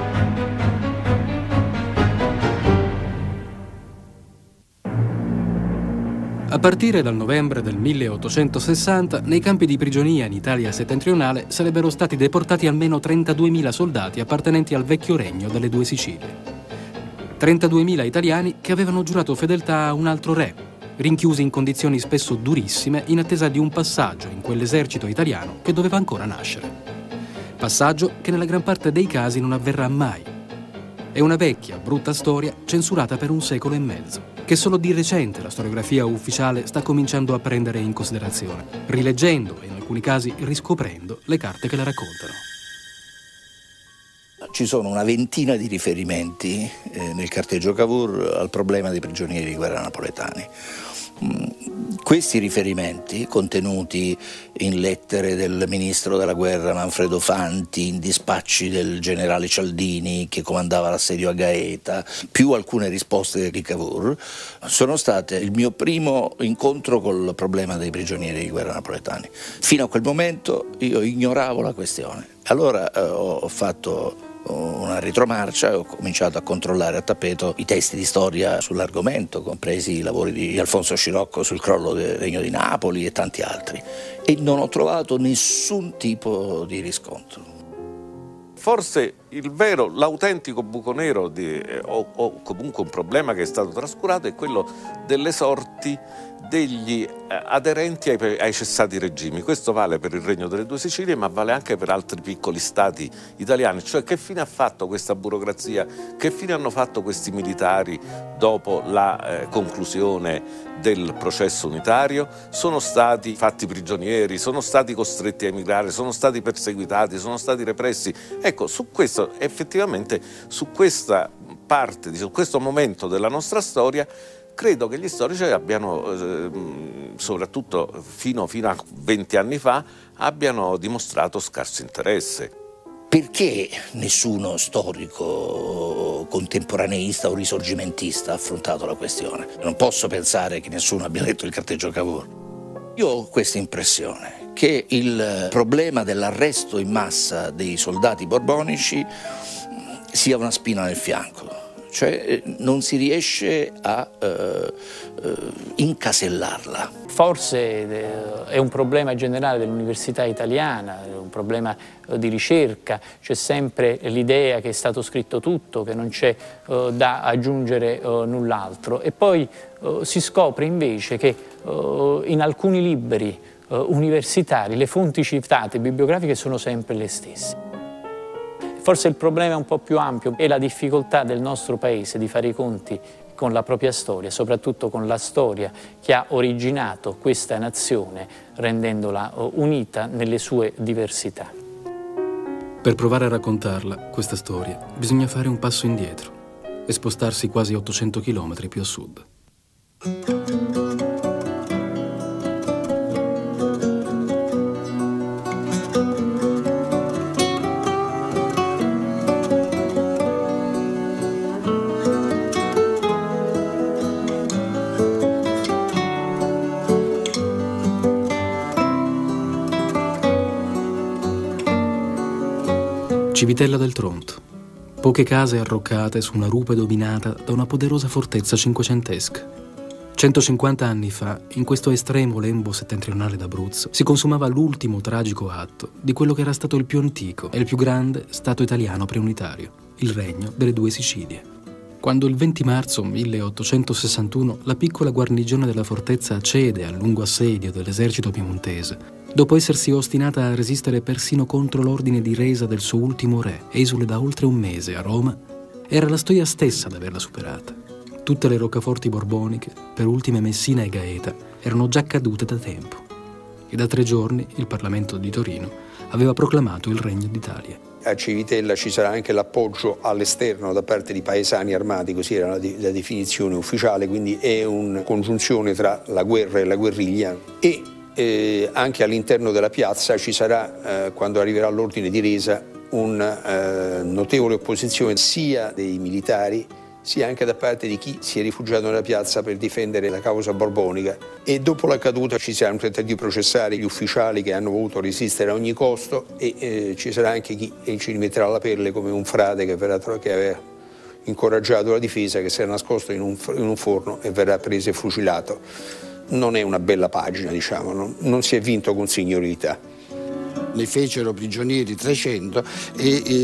A partire dal novembre del milleottocentosessanta, nei campi di prigionia in Italia settentrionale sarebbero stati deportati almeno trentaduemila soldati appartenenti al vecchio regno delle Due Sicilie. trentaduemila italiani che avevano giurato fedeltà a un altro re, rinchiusi in condizioni spesso durissime in attesa di un passaggio in quell'esercito italiano che doveva ancora nascere. Passaggio che nella gran parte dei casi non avverrà mai. È una vecchia, brutta storia censurata per un secolo e mezzo, che solo di recente la storiografia ufficiale sta cominciando a prendere in considerazione, rileggendo e in alcuni casi riscoprendo le carte che la raccontano. Ci sono una ventina di riferimenti eh, nel carteggio Cavour al problema dei prigionieri di guerra napoletani. Questi riferimenti, contenuti in lettere del ministro della guerra Manfredo Fanti, in dispacci del generale Cialdini che comandava l'assedio a Gaeta, più alcune risposte di Cavour, sono state il mio primo incontro col problema dei prigionieri di guerra napoletani. Fino a quel momento io ignoravo la questione. Allora eh, ho fatto una ritromarcia e ho cominciato a controllare a tappeto i testi di storia sull'argomento, compresi i lavori di Alfonso Scirocco sul crollo del Regno di Napoli e tanti altri, e non ho trovato nessun tipo di riscontro. Forse il vero, l'autentico buco nero di, o, o comunque un problema che è stato trascurato è quello delle sorti degli aderenti ai, ai cessati regimi. Questo vale per il Regno delle Due Sicilie, ma vale anche per altri piccoli stati italiani. Cioè, che fine ha fatto questa burocrazia? Che fine hanno fatto questi militari dopo la eh, conclusione del processo unitario? Sono stati fatti prigionieri, sono stati costretti a emigrare, sono stati perseguitati, sono stati repressi. Ecco, su questo, effettivamente, su questa parte, su questo momento della nostra storia, credo che gli storici abbiano, eh, soprattutto fino, fino a venti anni fa, abbiano dimostrato scarso interesse. Perché nessuno storico contemporaneista o risorgimentista ha affrontato la questione? Non posso pensare che nessuno abbia letto il carteggio Cavour. Io ho questa impressione, che il problema dell'arresto in massa dei soldati borbonici sia una spina nel fianco. Cioè non si riesce a eh, eh, incasellarla. Forse eh, è un problema generale dell'università italiana, è un problema eh, di ricerca, c'è sempre l'idea che è stato scritto tutto, che non c'è eh, da aggiungere eh, null'altro, e poi eh, si scopre invece che eh, in alcuni libri eh, universitari le fonti citate bibliografiche sono sempre le stesse. Forse il problema è un po' più ampio, è la difficoltà del nostro paese di fare i conti con la propria storia, soprattutto con la storia che ha originato questa nazione, rendendola unita nelle sue diversità. Per provare a raccontarla, questa storia, bisogna fare un passo indietro e spostarsi quasi ottocento chilometri più a sud. Civitella del Tronto. Poche case arroccate su una rupe dominata da una poderosa fortezza cinquecentesca. centocinquanta anni fa, in questo estremo lembo settentrionale d'Abruzzo, si consumava l'ultimo tragico atto di quello che era stato il più antico e il più grande Stato italiano preunitario, il Regno delle Due Sicilie. Quando il venti marzo milleottocentosessantuno la piccola guarnigione della fortezza cede al lungo assedio dell'esercito piemontese, dopo essersi ostinata a resistere persino contro l'ordine di resa del suo ultimo re, esule da oltre un mese a Roma, era la storia stessa ad averla superata. Tutte le roccaforti borboniche, per ultime Messina e Gaeta, erano già cadute da tempo. E da tre giorni il Parlamento di Torino aveva proclamato il Regno d'Italia. A Civitella ci sarà anche l'appoggio all'esterno da parte di paesani armati, così era la, la definizione ufficiale, quindi è una congiunzione tra la guerra e la guerriglia. E eh, anche all'interno della piazza ci sarà, eh, quando arriverà l'ordine di resa, una eh, notevole opposizione sia dei militari sia anche da parte di chi si è rifugiato nella piazza per difendere la causa borbonica. E dopo la caduta ci sarà un tentativo di processare gli ufficiali che hanno voluto resistere a ogni costo e eh, ci sarà anche chi ci rimetterà la pelle, come un frate che, verrà, che aveva incoraggiato la difesa, che si era nascosto in un, in un forno e verrà preso e fucilato. Non è una bella pagina, diciamo, non, non si è vinto con signorità. Ne fecero prigionieri trecento e, e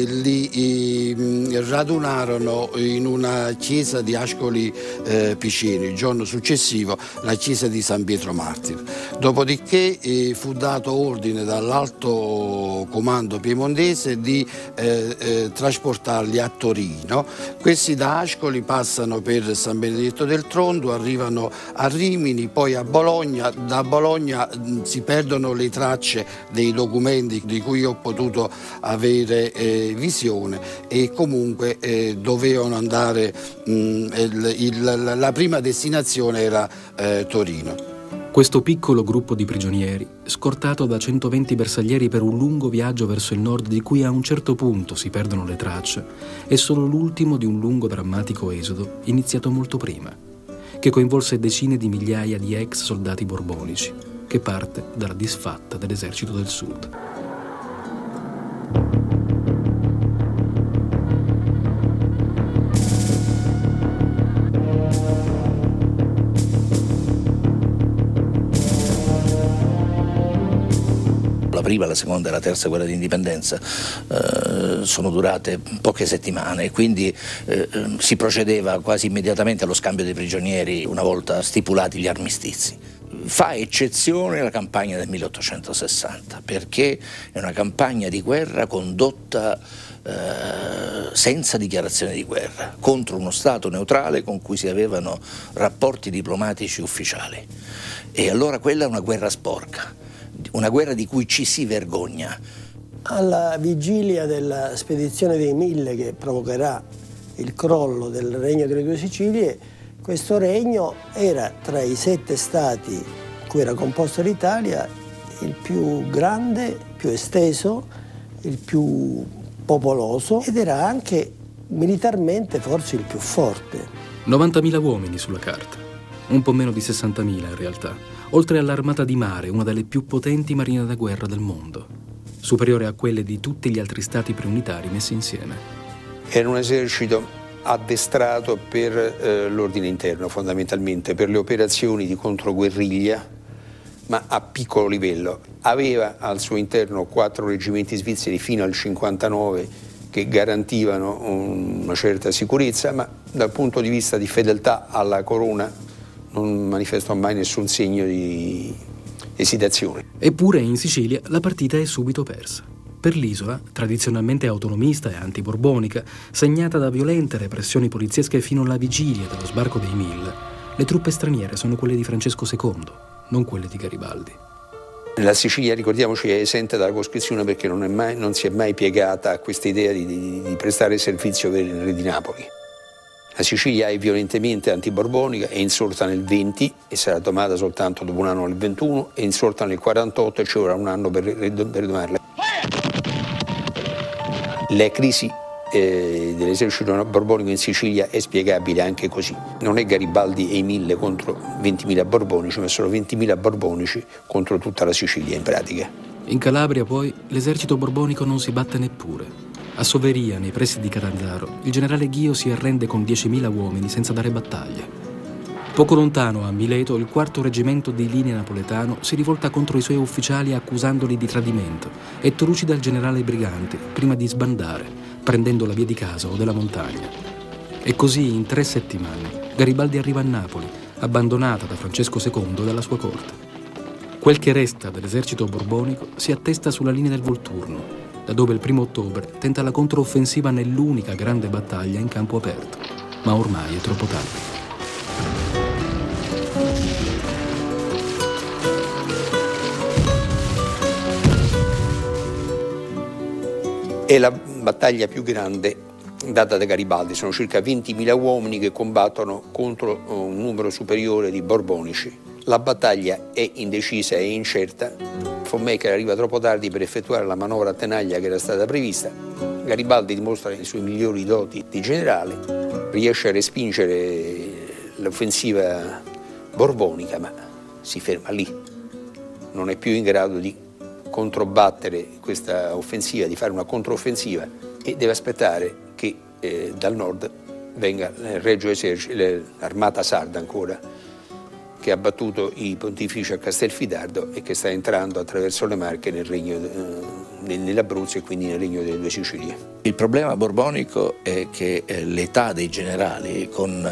li e, radunarono in una chiesa di Ascoli eh, Piceno. Il giorno successivo la chiesa di San Pietro Martire. Dopodiché eh, fu dato ordine dall'alto comando piemontese di eh, eh, trasportarli a Torino. Questi da Ascoli passano per San Benedetto del Tronto, arrivano a Rimini, poi a Bologna. Da Bologna mh, si perdono le tracce dei documenti di cui ho potuto avere eh, visione e comunque eh, dovevano andare, mh, il, il, la prima destinazione era eh, Torino. Questo piccolo gruppo di prigionieri, scortato da centoventi bersaglieri per un lungo viaggio verso il nord di cui a un certo punto si perdono le tracce, è solo l'ultimo di un lungo drammatico esodo iniziato molto prima, che coinvolse decine di migliaia di ex soldati borbonici, che parte dalla disfatta dell'esercito del Sud. La prima, la seconda e la terza guerra di indipendenza eh, sono durate poche settimane, quindi eh, si procedeva quasi immediatamente allo scambio dei prigionieri una volta stipulati gli armistizi. Fa eccezione la campagna del milleottocentosessanta perché è una campagna di guerra condotta eh, senza dichiarazione di guerra contro uno Stato neutrale con cui si avevano rapporti diplomatici ufficiali. E allora quella è una guerra sporca, una guerra di cui ci si vergogna. Alla vigilia della spedizione dei Mille che provocherà il crollo del Regno delle Due Sicilie, questo regno era tra i sette stati in cui era composta l'Italia il più grande, più esteso, il più popoloso ed era anche militarmente forse il più forte. novantamila uomini sulla carta, un po' meno di sessantamila in realtà, oltre all'armata di mare, una delle più potenti marine da guerra del mondo, superiore a quelle di tutti gli altri stati preunitari messi insieme. Era un esercito addestrato per eh, l'ordine interno, fondamentalmente per le operazioni di controguerriglia, ma a piccolo livello. Aveva al suo interno quattro reggimenti svizzeri fino al cinquantanove che garantivano una certa sicurezza, ma dal punto di vista di fedeltà alla corona non manifestò mai nessun segno di esitazione. Eppure in Sicilia la partita è subito persa. Per l'isola, tradizionalmente autonomista e antiborbonica, segnata da violente repressioni poliziesche fino alla vigilia dello sbarco dei Mille, le truppe straniere sono quelle di Francesco secondo, non quelle di Garibaldi. La Sicilia, ricordiamoci, è esente dalla coscrizione perché non, è mai, non si è mai piegata a questa idea di, di, di prestare servizio per il re di Napoli. La Sicilia è violentemente antiborbonica, è insorta nel venti e sarà domata soltanto dopo un anno nel ventuno, è insorta nel quarantotto e ci vorrà un anno per, per ridomarla. La crisi eh, dell'esercito borbonico in Sicilia è spiegabile anche così. Non è Garibaldi e i Mille contro ventimila borbonici, ma sono ventimila borbonici contro tutta la Sicilia in pratica. In Calabria poi l'esercito borbonico non si batte neppure. A Soveria, nei pressi di Catanzaro, il generale Ghio si arrende con diecimila uomini senza dare battaglia. Poco lontano, a Mileto, il quarto reggimento di linea napoletano si rivolta contro i suoi ufficiali accusandoli di tradimento e trucida il generale Briganti prima di sbandare, prendendo la via di casa o della montagna. E così, in tre settimane, Garibaldi arriva a Napoli, abbandonata da Francesco secondo e dalla sua corte. Quel che resta dell'esercito borbonico si attesta sulla linea del Volturno, da dove il primo ottobre tenta la controffensiva nell'unica grande battaglia in campo aperto. Ma ormai è troppo tardi. È la battaglia più grande data da Garibaldi, sono circa ventimila uomini che combattono contro un numero superiore di borbonici. La battaglia è indecisa e incerta, von Mecker arriva troppo tardi per effettuare la manovra a tenaglia che era stata prevista, Garibaldi dimostra i suoi migliori doti di generale, riesce a respingere l'offensiva borbonica, ma si ferma lì, non è più in grado di controbattere questa offensiva, di fare una controffensiva, e deve aspettare che eh, dal nord venga il Regio Esercito, l'armata sarda ancora, che ha battuto i pontifici a Castelfidardo e che sta entrando attraverso le Marche nel regno, eh, nell'Abruzzo e quindi nel regno delle due Sicilie. Il problema borbonico è che eh, l'età dei generali, con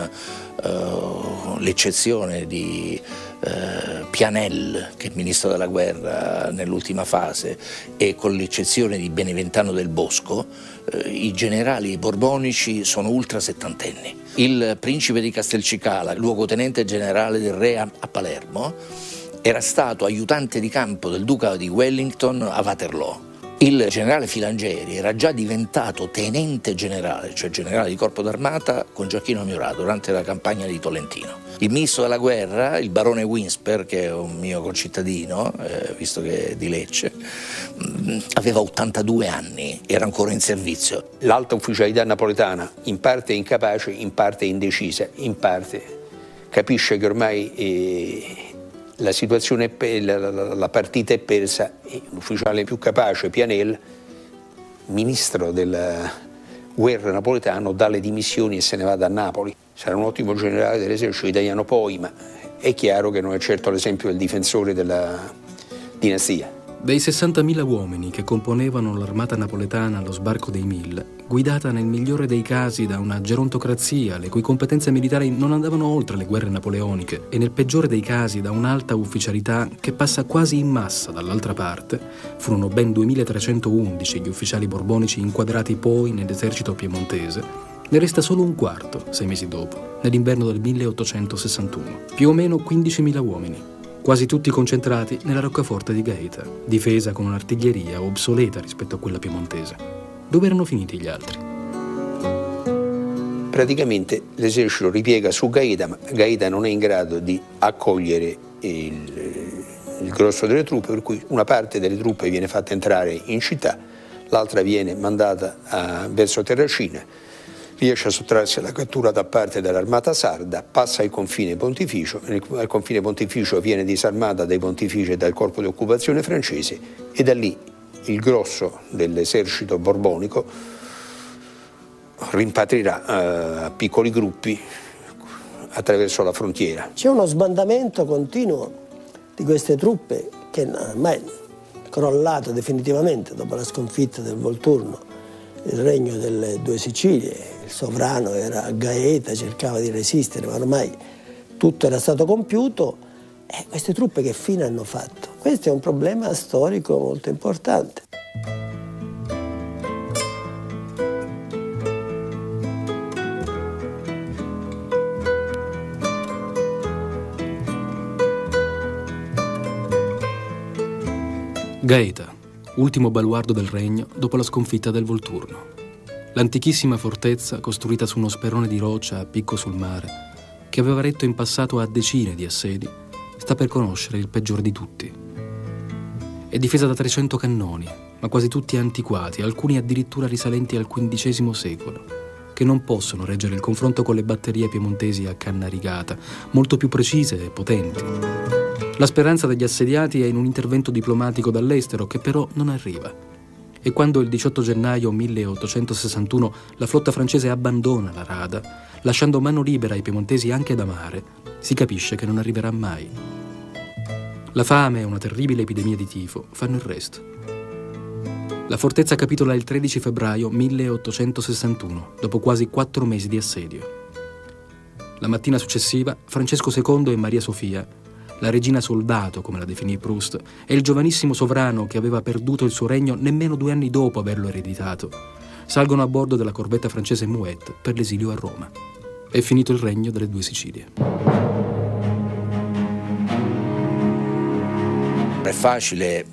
eh, l'eccezione di eh, Pianell, che è ministro della guerra nell'ultima fase, e con l'eccezione di Beneventano del Bosco, eh, i generali borbonici sono ultra settantenni. Il principe di Castelcicala, luogotenente generale del re a, a Palermo, era stato aiutante di campo del duca di Wellington a Waterloo. Il generale Filangieri era già diventato tenente generale, cioè generale di corpo d'armata, con Gioacchino Murat durante la campagna di Tolentino. Il ministro della guerra, il barone Winsper, che è un mio concittadino, eh, visto che è di Lecce, mh, aveva ottantadue anni, era ancora in servizio. L'alta ufficialità napoletana, in parte incapace, in parte indecisa, in parte capisce che ormai eh, la situazione, è, la, la, la partita è persa, e l'ufficiale più capace, Pianell, ministro della guerra napoletano, dà le dimissioni e se ne va da Napoli. Sarà un ottimo generale dell'esercito italiano poi, ma è chiaro che non è certo l'esempio del difensore della dinastia. Dei sessantamila uomini che componevano l'armata napoletana allo sbarco dei Mille, guidata nel migliore dei casi da una gerontocrazia le cui competenze militari non andavano oltre le guerre napoleoniche e nel peggiore dei casi da un'alta ufficialità che passa quasi in massa dall'altra parte, furono ben duemilatrecentoundici gli ufficiali borbonici inquadrati poi nell'esercito piemontese, ne resta solo un quarto, sei mesi dopo, nell'inverno del milleottocentosessantuno, più o meno quindicimila uomini. Quasi tutti concentrati nella roccaforte di Gaeta, difesa con un'artiglieria obsoleta rispetto a quella piemontese. Dove erano finiti gli altri? Praticamente l'esercito ripiega su Gaeta, ma Gaeta non è in grado di accogliere il, il grosso delle truppe, per cui una parte delle truppe viene fatta entrare in città, l'altra viene mandata a, verso Terracina, riesce a sottrarsi alla cattura da parte dell'armata sarda, passa il confine pontificio, al confine pontificio viene disarmata dai pontifici e dal corpo di occupazione francese, e da lì il grosso dell'esercito borbonico rimpatrierà a piccoli gruppi attraverso la frontiera. C'è uno sbandamento continuo di queste truppe che ormai è crollato definitivamente dopo la sconfitta del Volturno, il regno delle due Sicilie. Il sovrano era a Gaeta, cercava di resistere, ma ormai tutto era stato compiuto. E queste truppe che fine hanno fatto? Questo è un problema storico molto importante. Gaeta, ultimo baluardo del regno dopo la sconfitta del Volturno. L'antichissima fortezza, costruita su uno sperone di roccia a picco sul mare, che aveva retto in passato a decine di assedi, sta per conoscere il peggiore di tutti. È difesa da trecento cannoni, ma quasi tutti antiquati, alcuni addirittura risalenti al quindicesimo secolo, che non possono reggere il confronto con le batterie piemontesi a canna rigata, molto più precise e potenti. La speranza degli assediati è in un intervento diplomatico dall'estero, che però non arriva. e quando il diciotto gennaio milleottocentosessantuno la flotta francese abbandona la rada, lasciando mano libera ai piemontesi anche da mare, si capisce che non arriverà mai. La fame e una terribile epidemia di tifo fanno il resto. La fortezza capitola il tredici febbraio milleottocentosessantuno, dopo quasi quattro mesi di assedio. La mattina successiva, Francesco secondo e Maria Sofia, la regina soldato, come la definì Proust, e il giovanissimo sovrano che aveva perduto il suo regno nemmeno due anni dopo averlo ereditato, salgono a bordo della corvetta francese Mouette per l'esilio a Roma. È finito il regno delle due Sicilie. È facile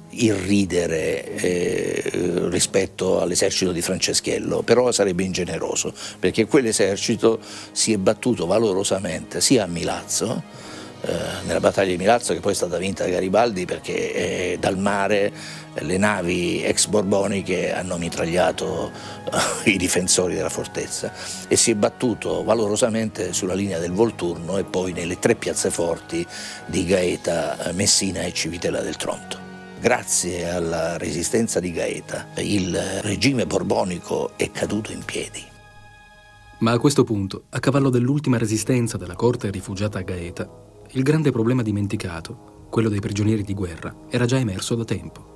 irridere eh, rispetto all'esercito di Franceschiello, però sarebbe ingeneroso, perché quell'esercito si è battuto valorosamente sia a Milazzo, eh, nella battaglia di Milazzo, che poi è stata vinta da Garibaldi, perché eh, dal mare eh, le navi ex borboniche hanno mitragliato eh, i difensori della fortezza, e si è battuto valorosamente sulla linea del Volturno e poi nelle tre piazzeforti di Gaeta, Messina e Civitella del Tronto. Grazie alla resistenza di Gaeta, il regime borbonico è caduto in piedi. Ma a questo punto, a cavallo dell'ultima resistenza della corte rifugiata a Gaeta, il grande problema dimenticato, quello dei prigionieri di guerra, era già emerso da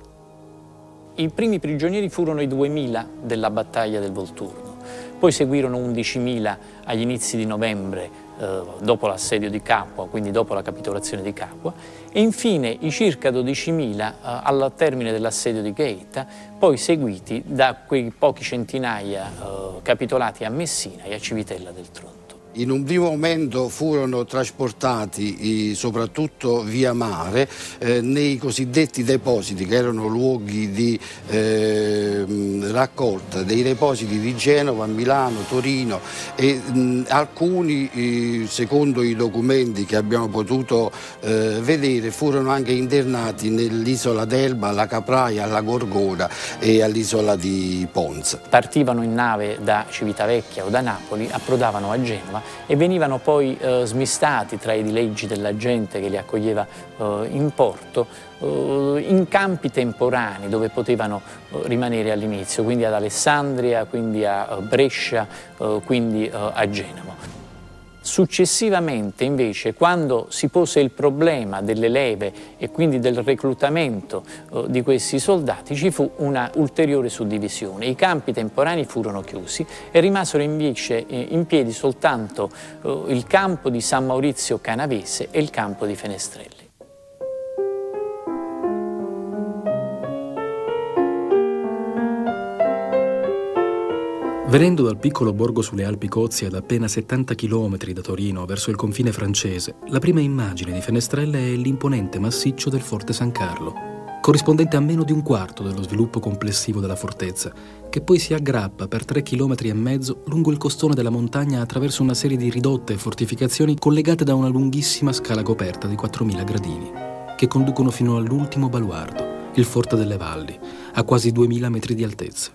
tempo. I primi prigionieri furono i duemila della battaglia del Volturno, poi seguirono undicimila agli inizi di novembre, eh, dopo l'assedio di Capua, quindi dopo la capitolazione di Capua, e infine i circa dodicimila eh, al termine dell'assedio di Gaeta, poi seguiti da quei pochi centinaia eh, capitolati a Messina e a Civitella del Tronto. In un primo momento furono trasportati soprattutto via mare eh, nei cosiddetti depositi, che erano luoghi di eh, raccolta, dei depositi di Genova, Milano, Torino, e mh, alcuni, eh, secondo i documenti che abbiamo potuto eh, vedere, furono anche internati nell'isola d'Elba, alla Capraia, alla Gorgona e all'isola di Ponza. Partivano in nave da Civitavecchia o da Napoli, approdavano a Genova e venivano poi eh, smistati tra i dileggi della gente che li accoglieva eh, in porto eh, in campi temporanei dove potevano eh, rimanere all'inizio, quindi ad Alessandria, quindi a Brescia, eh, quindi eh, a Genova. Successivamente, invece, quando si pose il problema delle leve e quindi del reclutamento eh, di questi soldati, ci fu una ulteriore suddivisione. I campi temporanei furono chiusi e rimasero invece eh, in piedi soltanto eh, il campo di San Maurizio Canavese e il campo di Fenestrelle. Venendo dal piccolo borgo sulle Alpi Cozie ad appena settanta chilometri da Torino verso il confine francese, la prima immagine di Fenestrelle è l'imponente massiccio del Forte San Carlo, corrispondente a meno di un quarto dello sviluppo complessivo della fortezza, che poi si aggrappa per tre chilometri e mezzo lungo il costone della montagna attraverso una serie di ridotte fortificazioni collegate da una lunghissima scala coperta di quattromila gradini, che conducono fino all'ultimo baluardo, il Forte delle Valli, a quasi duemila metri di altezza.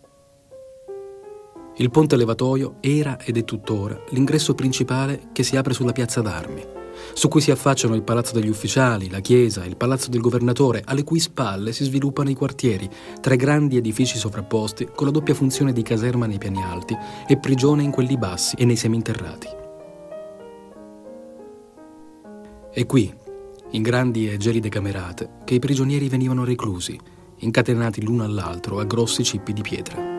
Il ponte levatoio era ed è tuttora l'ingresso principale che si apre sulla piazza d'Armi, su cui si affacciano il Palazzo degli Ufficiali, la chiesa, il Palazzo del Governatore, alle cui spalle si sviluppano i quartieri, tre grandi edifici sovrapposti con la doppia funzione di caserma nei piani alti e prigione in quelli bassi e nei seminterrati. È qui, in grandi e gelide camerate, che i prigionieri venivano reclusi, incatenati l'uno all'altro a grossi cippi di pietra.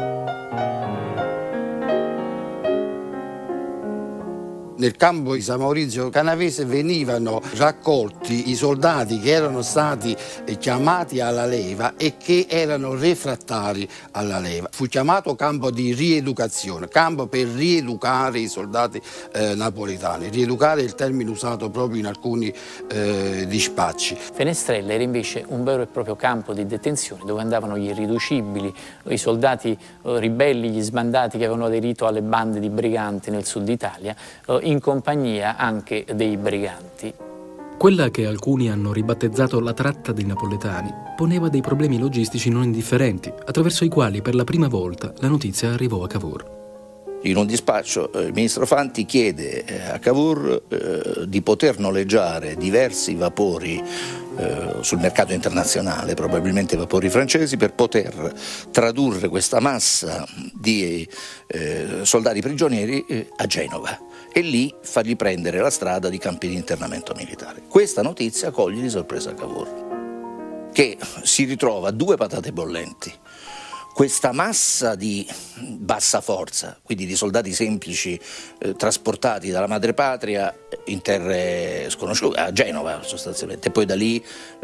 Nel campo di San Maurizio Canavese venivano raccolti i soldati che erano stati chiamati alla leva e che erano refrattari alla leva. Fu chiamato campo di rieducazione, campo per rieducare i soldati eh, napoletani. Rieducare è il termine usato proprio in alcuni eh, dispacci. Fenestrelle era invece un vero e proprio campo di detenzione dove andavano gli irriducibili, i soldati eh, ribelli, gli sbandati che avevano aderito alle bande di briganti nel sud Italia, eh, in compagnia anche dei briganti. Quella che alcuni hanno ribattezzato la tratta dei napoletani poneva dei problemi logistici non indifferenti, attraverso i quali per la prima volta la notizia arrivò a Cavour. In un dispaccio il ministro Fanti chiede a Cavour eh, di poter noleggiare diversi vapori eh, sul mercato internazionale, probabilmente vapori francesi, per poter tradurre questa massa di eh, soldati prigionieri eh, a Genova e lì fargli prendere la strada di campi di internamento militare. Questa notizia coglie di sorpresa Cavour, che si ritrova a due patate bollenti. Questa massa di bassa forza, quindi di soldati semplici eh, trasportati dalla madrepatria in terre sconosciute, a Genova sostanzialmente, e poi da lì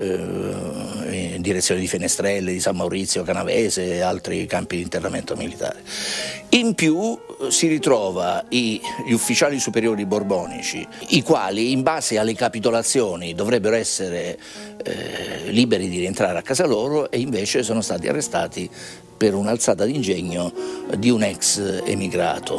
eh, in direzione di Fenestrelle, di San Maurizio, Canavese e altri campi di internamento militare. In più eh, si ritrova i, gli ufficiali superiori borbonici, i quali in base alle capitolazioni dovrebbero essere eh, liberi di rientrare a casa loro e invece sono stati arrestati per un'alzata d'ingegno di un ex emigrato,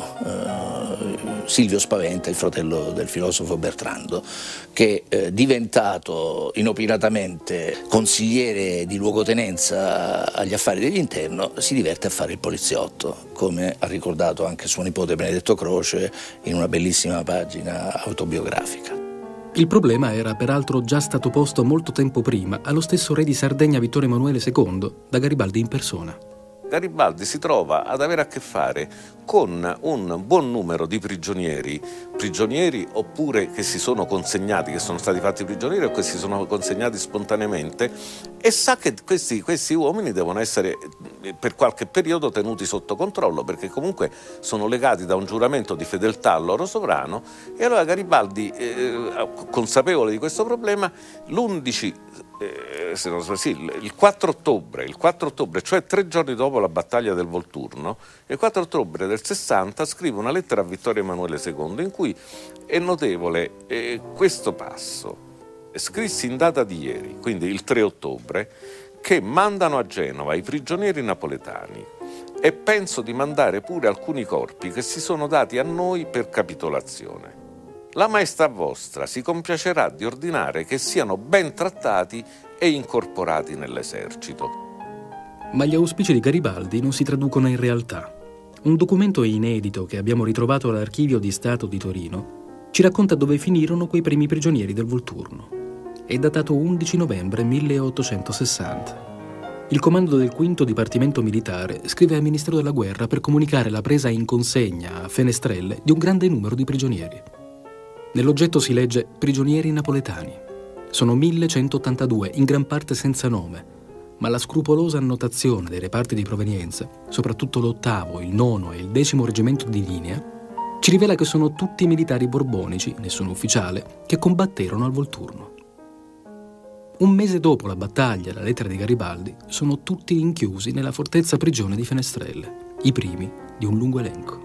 eh, Silvio Spaventa, il fratello del filosofo Bertrando, che eh, diventato inopinatamente consigliere di luogotenenza agli affari dell'interno si diverte a fare il poliziotto, come ha ricordato anche suo nipote Benedetto Croce in una bellissima pagina autobiografica. Il problema era peraltro già stato posto molto tempo prima allo stesso re di Sardegna Vittorio Emanuele secondo, da Garibaldi in persona. Garibaldi si trova ad avere a che fare con un buon numero di prigionieri, prigionieri oppure che si sono consegnati, che sono stati fatti prigionieri o che si sono consegnati spontaneamente, e sa che questi, questi uomini devono essere per qualche periodo tenuti sotto controllo, perché comunque sono legati da un giuramento di fedeltà al loro sovrano. E allora Garibaldi, eh, consapevole di questo problema, l'undici Eh, se non so, sì, il quattro ottobre, il quattro ottobre, cioè tre giorni dopo la battaglia del Volturno, il quattro ottobre del sessanta scrive una lettera a Vittorio Emanuele secondo in cui è notevole eh, questo passo. Scrissi in data di ieri, quindi il tre ottobre, che mandano a Genova i prigionieri napoletani e penso di mandare pure alcuni corpi che si sono dati a noi per capitolazione. La maestà vostra si compiacerà di ordinare che siano ben trattati e incorporati nell'esercito. Ma gli auspici di Garibaldi non si traducono in realtà. Un documento inedito che abbiamo ritrovato all'Archivio di Stato di Torino ci racconta dove finirono quei primi prigionieri del Volturno. È datato undici novembre milleottocentosessanta. Il comando del quinto Dipartimento Militare scrive al Ministero della Guerra per comunicare la presa in consegna a Fenestrelle di un grande numero di prigionieri. Nell'oggetto si legge prigionieri napoletani. Sono millecentottantadue, in gran parte senza nome, ma la scrupolosa annotazione dei reparti di provenienza, soprattutto l'ottavo, il nono e il decimo reggimento di linea, ci rivela che sono tutti militari borbonici, nessuno ufficiale, che combatterono al Volturno. Un mese dopo la battaglia e la lettera di Garibaldi, sono tutti rinchiusi nella fortezza prigione di Fenestrelle, i primi di un lungo elenco.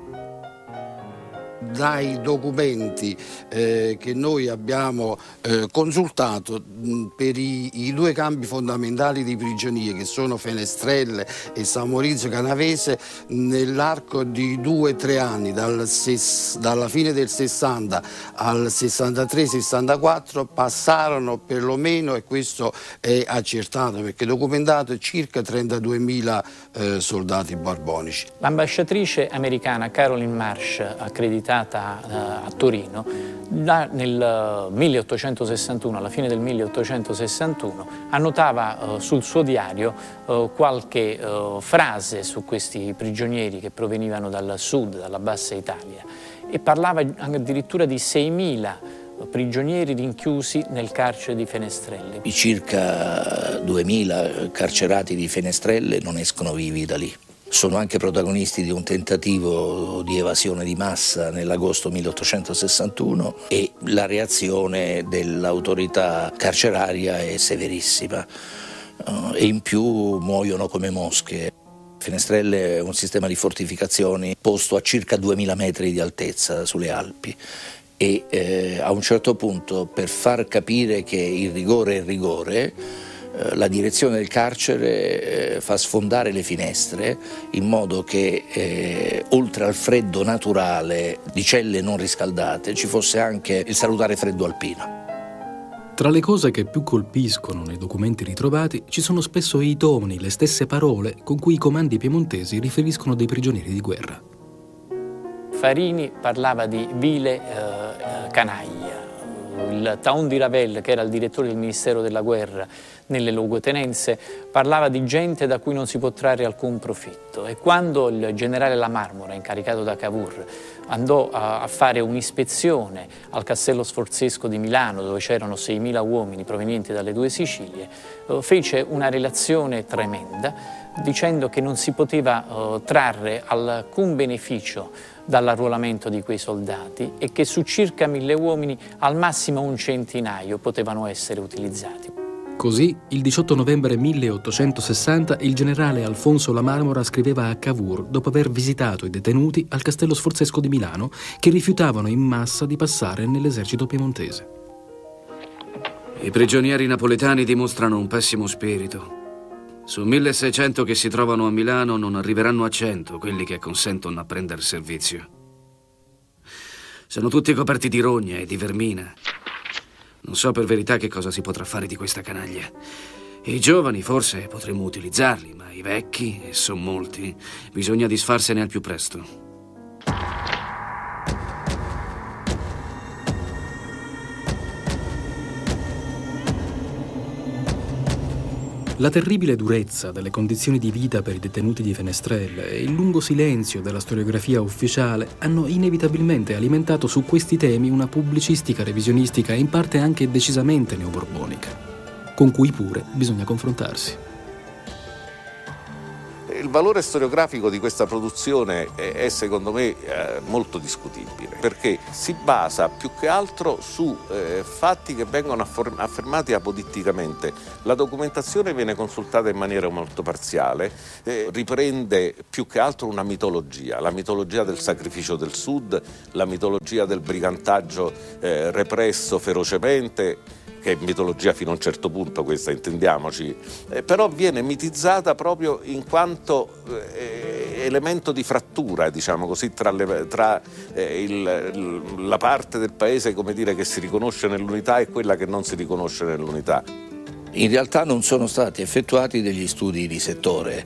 Dai documenti eh, che noi abbiamo eh, consultato mh, per i, i due campi fondamentali di prigionia, che sono Fenestrelle e San Maurizio Canavese, nell'arco di due o tre anni, dal ses, dalla fine del sessanta al sessantatré sessantaquattro, passarono perlomeno, e questo è accertato perché documentato, circa trentaduemila eh, soldati borbonici. L'ambasciatrice americana Caroline Marsh, accreditata a Torino, nel milleottocentosessantuno, alla fine del milleottocentosessantuno, annotava sul suo diario qualche frase su questi prigionieri che provenivano dal sud, dalla Bassa Italia, e parlava addirittura di seimila prigionieri rinchiusi nel carcere di Fenestrelle. I circa duemila carcerati di Fenestrelle non escono vivi da lì. Sono anche protagonisti di un tentativo di evasione di massa nell'agosto milleottocentosessantuno e la reazione dell'autorità carceraria è severissima uh, e in più muoiono come mosche. Fenestrelle è un sistema di fortificazioni posto a circa duemila metri di altezza sulle Alpi e eh, a un certo punto, per far capire che il rigore è rigore, la direzione del carcere eh, fa sfondare le finestre in modo che eh, oltre al freddo naturale di celle non riscaldate ci fosse anche il salutare freddo alpino. Tra le cose che più colpiscono nei documenti ritrovati ci sono spesso i toni, le stesse parole con cui i comandi piemontesi riferiscono dei prigionieri di guerra. Farini parlava di vile eh, canaglia. Il Taon di Ravel, che era il direttore del Ministero della Guerra nelle luogotenenze, parlava di gente da cui non si può trarre alcun profitto. E quando il generale La Marmora, incaricato da Cavour, andò a, a fare un'ispezione al Castello Sforzesco di Milano, dove c'erano seimila uomini provenienti dalle due Sicilie, eh, fece una relazione tremenda dicendo che non si poteva eh, trarre alcun beneficio dall'arruolamento di quei soldati e che su circa mille uomini al massimo un centinaio potevano essere utilizzati. Così, il diciotto novembre milleottocentosessanta, il generale Alfonso La Marmora scriveva a Cavour dopo aver visitato i detenuti al Castello Sforzesco di Milano che rifiutavano in massa di passare nell'esercito piemontese. I prigionieri napoletani dimostrano un pessimo spirito. Su milleseicento che si trovano a Milano non arriveranno a cento quelli che consentono a prendere servizio. Sono tutti coperti di rogne e di vermina. Non so per verità che cosa si potrà fare di questa canaglia. I giovani forse potremmo utilizzarli, ma i vecchi, e sono molti, bisogna disfarsene al più presto. La terribile durezza delle condizioni di vita per i detenuti di Fenestrelle e il lungo silenzio della storiografia ufficiale hanno inevitabilmente alimentato su questi temi una pubblicistica revisionistica e in parte anche decisamente neoborbonica, con cui pure bisogna confrontarsi. Il valore storiografico di questa produzione è secondo me molto discutibile, perché si basa più che altro su eh, fatti che vengono affermati apoditticamente. La documentazione viene consultata in maniera molto parziale, eh, riprende più che altro una mitologia, la mitologia del sacrificio del Sud, la mitologia del brigantaggio eh, represso ferocemente, che è mitologia fino a un certo punto, questa intendiamoci, eh, però viene mitizzata proprio in quanto eh, elemento di frattura, diciamo così, tra, le, tra eh, il, la parte del paese, come dire, che si riconosce nell'unità e quella che non si riconosce nell'unità. In realtà non sono stati effettuati degli studi di settore,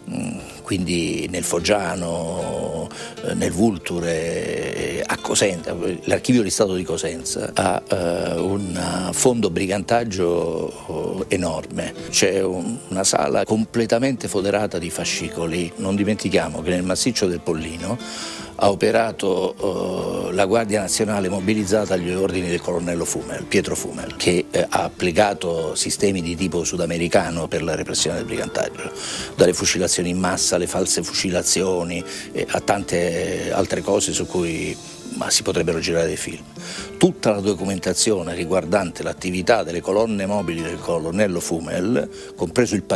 quindi nel Foggiano, nel Vulture, a Cosenza. L'Archivio di Stato di Cosenza ha uh, un fondo brigantaggio enorme, c'è un, una sala completamente foderata di fascicoli. Non dimentichiamo che nel massiccio del Pollino ha operato uh, la Guardia Nazionale mobilizzata agli ordini del colonnello Fumel, Pietro Fumel, che eh, ha applicato sistemi di tipo sudamericano per la repressione del brigantaggio, dalle fucilazioni in massa, alle false fucilazioni, eh, a tante altre cose su cui ma si potrebbero girare dei film. Tutta la documentazione riguardante l'attività delle colonne mobili del colonnello Fumel, compreso il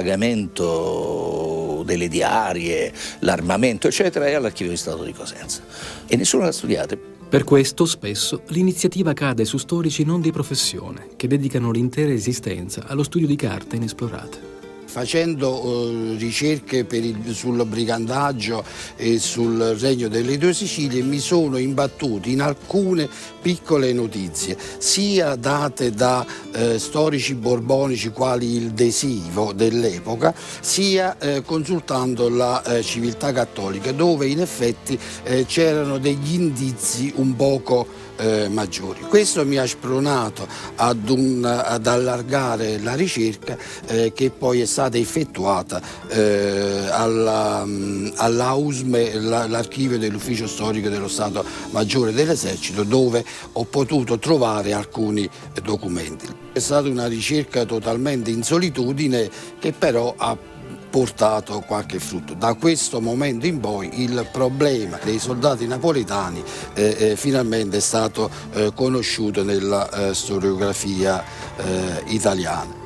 pagamento delle diarie, l'armamento, eccetera, è all'Archivio di Stato di Cosenza. E nessuno l'ha studiata. Per questo, spesso, l'iniziativa cade su storici non di professione, che dedicano l'intera esistenza allo studio di carte inesplorate. Facendo uh, ricerche per il, sul brigantaggio e sul Regno delle Due Sicilie mi sono imbattuto in alcune piccole notizie, sia date da uh, storici borbonici quali il Desivo dell'epoca, sia uh, consultando la uh, civiltà cattolica, dove in effetti uh, c'erano degli indizi un poco Eh, maggiori. Questo mi ha spronato ad, un, ad allargare la ricerca eh, che poi è stata effettuata eh, alla, all'A U S M E, la, l'archivio dell'Ufficio Storico dello Stato Maggiore dell'Esercito, dove ho potuto trovare alcuni documenti. È stata una ricerca totalmente in solitudine che però ha portato qualche frutto. Da questo momento in poi il problema dei soldati napoletani eh, eh, finalmente è stato eh, conosciuto nella eh, storiografia eh, italiana.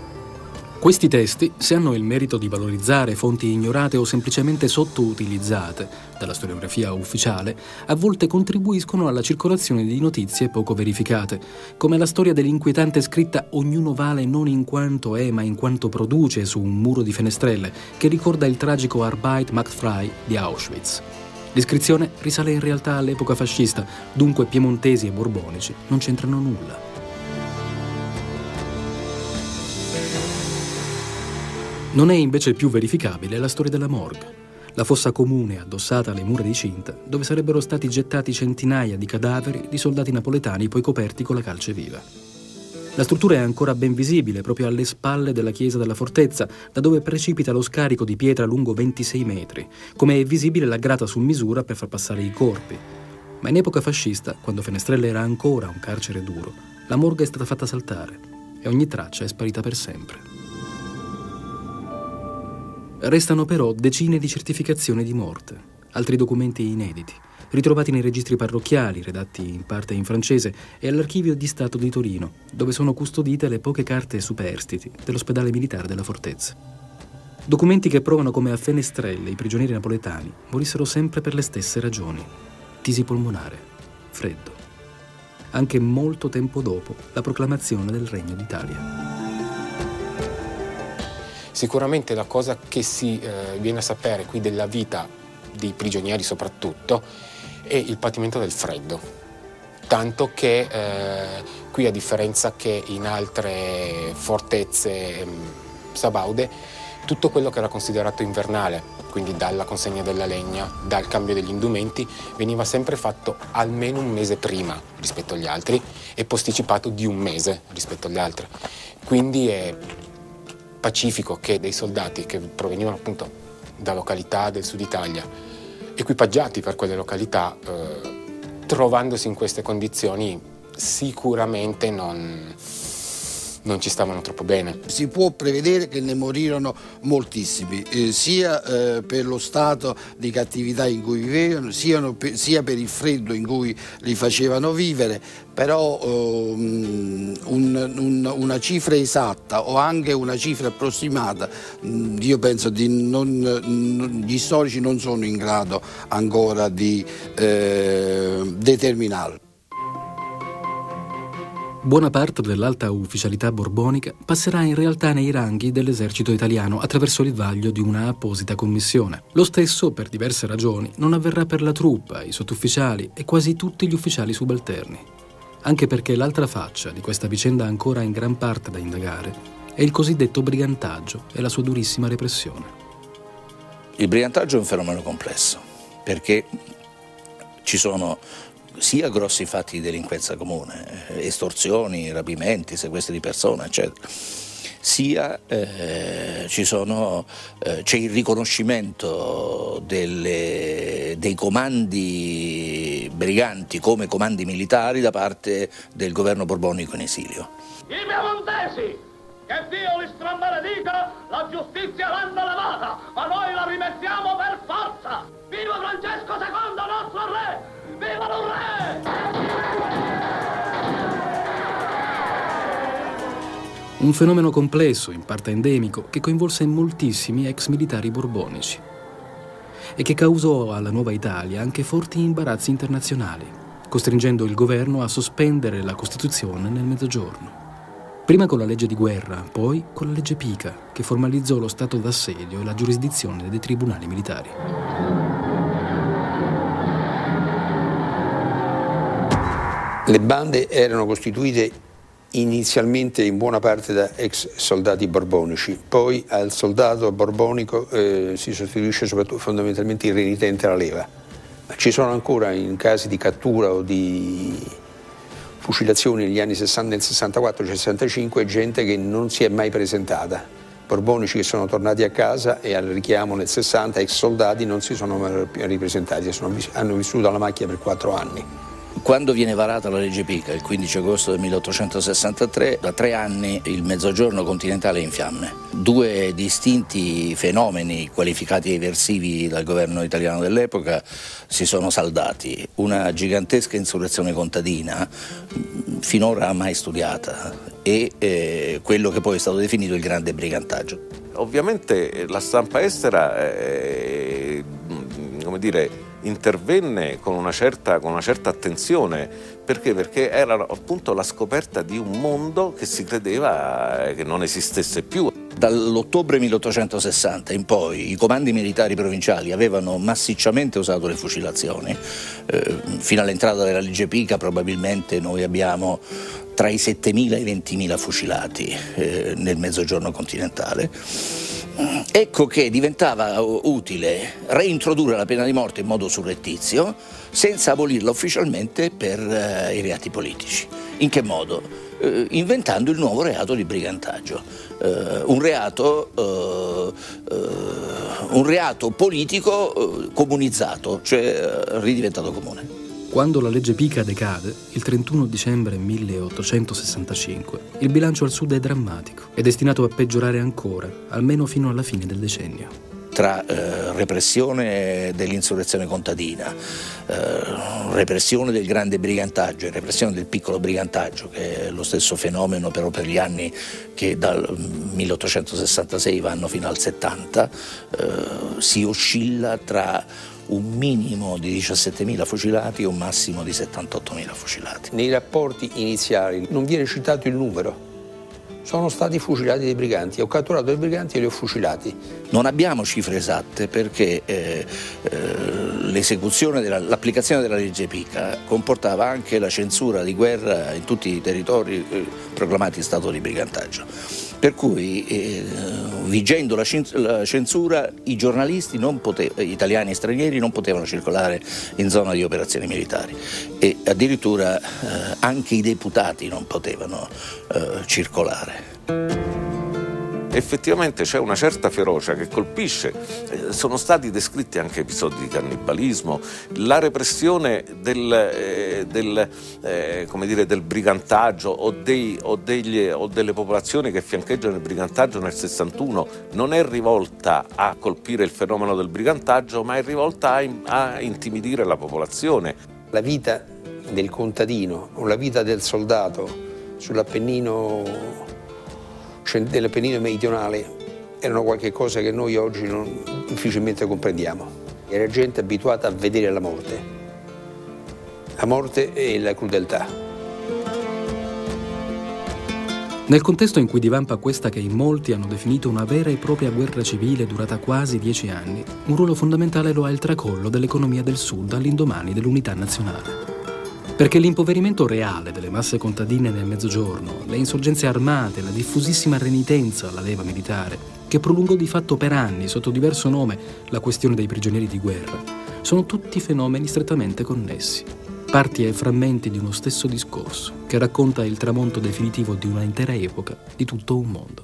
Questi testi, se hanno il merito di valorizzare fonti ignorate o semplicemente sottoutilizzate dalla storiografia ufficiale, a volte contribuiscono alla circolazione di notizie poco verificate, come la storia dell'inquietante scritta "Ognuno vale non in quanto è ma in quanto produce" su un muro di Fenestrelle, che ricorda il tragico Arbeit macht frei di Auschwitz. L'iscrizione risale in realtà all'epoca fascista, dunque piemontesi e borbonici non c'entrano nulla. Non è invece più verificabile la storia della morgue. la fossa comune addossata alle mura di Cinta, dove sarebbero stati gettati centinaia di cadaveri di soldati napoletani poi coperti con la calce viva. La struttura è ancora ben visibile proprio alle spalle della chiesa della fortezza, da dove precipita lo scarico di pietra lungo ventisei metri, come è visibile la grata su misura per far passare i corpi. Ma in epoca fascista, quando Fenestrelle era ancora un carcere duro, la morgue è stata fatta saltare e ogni traccia è sparita per sempre. Restano però decine di certificazioni di morte, altri documenti inediti, ritrovati nei registri parrocchiali, redatti in parte in francese, e all'Archivio di Stato di Torino, dove sono custodite le poche carte superstiti dell'ospedale militare della fortezza. Documenti che provano come a Fenestrelle i prigionieri napoletani morissero sempre per le stesse ragioni: tisi polmonare, freddo. Anche molto tempo dopo la proclamazione del Regno d'Italia. Sicuramente la cosa che si eh, viene a sapere qui della vita dei prigionieri soprattutto è il patimento del freddo, tanto che eh, qui, a differenza che in altre fortezze eh, sabaude, tutto quello che era considerato invernale, quindi dalla consegna della legna, dal cambio degli indumenti, veniva sempre fatto almeno un mese prima rispetto agli altri e posticipato di un mese rispetto agli altri. Quindi è pacifico che dei soldati che provenivano appunto da località del sud Italia, equipaggiati per quelle località, eh, trovandosi in queste condizioni, sicuramente non, non ci stavano troppo bene. Si può prevedere che ne morirono moltissimi, eh, sia eh, per lo stato di cattività in cui vivevano, sia per, sia per il freddo in cui li facevano vivere, però eh, un, un, una cifra esatta o anche una cifra approssimata, io penso di non, non, gli storici non sono in grado ancora di eh, determinarlo. Buona parte dell'alta ufficialità borbonica passerà in realtà nei ranghi dell'esercito italiano attraverso il vaglio di una apposita commissione. Lo stesso, per diverse ragioni, non avverrà per la truppa, i sottufficiali e quasi tutti gli ufficiali subalterni. Anche perché l'altra faccia di questa vicenda ancora in gran parte da indagare è il cosiddetto brigantaggio e la sua durissima repressione. Il brigantaggio è un fenomeno complesso, perché ci sono sia grossi fatti di delinquenza comune, estorsioni, rapimenti, sequestri di persona, eccetera, sia eh, ci sono, eh, c'è il riconoscimento delle, dei comandi briganti come comandi militari da parte del governo borbonico in esilio. I piemontesi, che Dio li stramaledika, la giustizia l'hanno levata, ma noi la rimettiamo per forza! Viva Francesco secondo, nostro re! Viva il re! Un fenomeno complesso, in parte endemico, che coinvolse moltissimi ex militari borbonici e che causò alla Nuova Italia anche forti imbarazzi internazionali, costringendo il governo a sospendere la Costituzione nel Mezzogiorno. Prima con la legge di guerra, poi con la legge Pica, che formalizzò lo stato d'assedio e la giurisdizione dei tribunali militari. Le bande erano costituite inizialmente in buona parte da ex soldati borbonici, poi al soldato borbonico eh, si sostituisce soprattutto fondamentalmente il renitente alla leva. Ma ci sono ancora, in casi di cattura o di fucilazioni negli anni sessanta, nel sessantaquattro sessantacinque, gente che non si è mai presentata. Borbonici che sono tornati a casa e al richiamo nel sessanta, ex soldati, non si sono mai ripresentati, sono, hanno vissuto alla macchia per quattro anni. Quando viene varata la legge Pica, il quindici agosto del milleottocentosessantatré, da tre anni il Mezzogiorno continentale è in fiamme. Due distinti fenomeni qualificati eversivi dal governo italiano dell'epoca si sono saldati. Una gigantesca insurrezione contadina, finora mai studiata, e eh, quello che poi è stato definito il grande brigantaggio. Ovviamente la stampa estera, eh, come dire, intervenne con una certa, con una certa attenzione. Perché? Perché era appunto la scoperta di un mondo che si credeva che non esistesse più. Dall'ottobre milleottocentosessanta in poi i comandi militari provinciali avevano massicciamente usato le fucilazioni. Eh, fino all'entrata della legge Pica probabilmente noi abbiamo tra i settemila e i ventimila fucilati eh, nel Mezzogiorno continentale. ecco che diventava utile reintrodurre la pena di morte in modo surrettizio senza abolirla ufficialmente per uh, i reati politici. In che modo? Uh, inventando il nuovo reato di brigantaggio, uh, un reato, uh, uh, un reato politico uh, comunizzato, cioè uh, ridiventato comune. Quando la legge Pica decade, il trentuno dicembre milleottocentosessantacinque, il bilancio al sud è drammatico e destinato a peggiorare ancora, almeno fino alla fine del decennio. Tra eh, repressione dell'insurrezione contadina, eh, repressione del grande brigantaggio e repressione del piccolo brigantaggio, che è lo stesso fenomeno però per gli anni che dal milleottocentosessantasei vanno fino al settanta, eh, si oscilla tra un minimo di diciassettemila fucilati e un massimo di settantottomila fucilati. Nei rapporti iniziali non viene citato il numero. Sono stati fucilati dei briganti, ho catturato dei briganti e li ho fucilati. Non abbiamo cifre esatte perché eh, eh, l'esecuzione, della, l'applicazione della legge Pica comportava anche la censura di guerra in tutti i territori eh, proclamati stato di brigantaggio. Per cui, eh, vigendo la, la censura, i giornalisti non pote- italiani e stranieri non potevano circolare in zona di operazioni militari e addirittura eh, anche i deputati non potevano eh, circolare. Effettivamente c'è una certa ferocia che colpisce, eh, sono stati descritti anche episodi di cannibalismo, la repressione del, eh, del, eh, come dire, del brigantaggio o, dei, o, degli, o delle popolazioni che fiancheggiano il brigantaggio nel sessantuno non è rivolta a colpire il fenomeno del brigantaggio, ma è rivolta a, a intimidire la popolazione. La vita del contadino o la vita del soldato sull'Appennino dell'Appennino meridionale erano qualche cosa che noi oggi non difficilmente comprendiamo. Era gente abituata a vedere la morte, la morte e la crudeltà. Nel contesto in cui divampa questa che in molti hanno definito una vera e propria guerra civile durata quasi dieci anni, un ruolo fondamentale lo ha il tracollo dell'economia del Sud all'indomani dell'unità nazionale. Perché l'impoverimento reale delle masse contadine nel Mezzogiorno, le insorgenze armate, la diffusissima renitenza alla leva militare, che prolungò di fatto per anni, sotto diverso nome, la questione dei prigionieri di guerra, sono tutti fenomeni strettamente connessi, parti e frammenti di uno stesso discorso, che racconta il tramonto definitivo di una intera epoca, di tutto un mondo.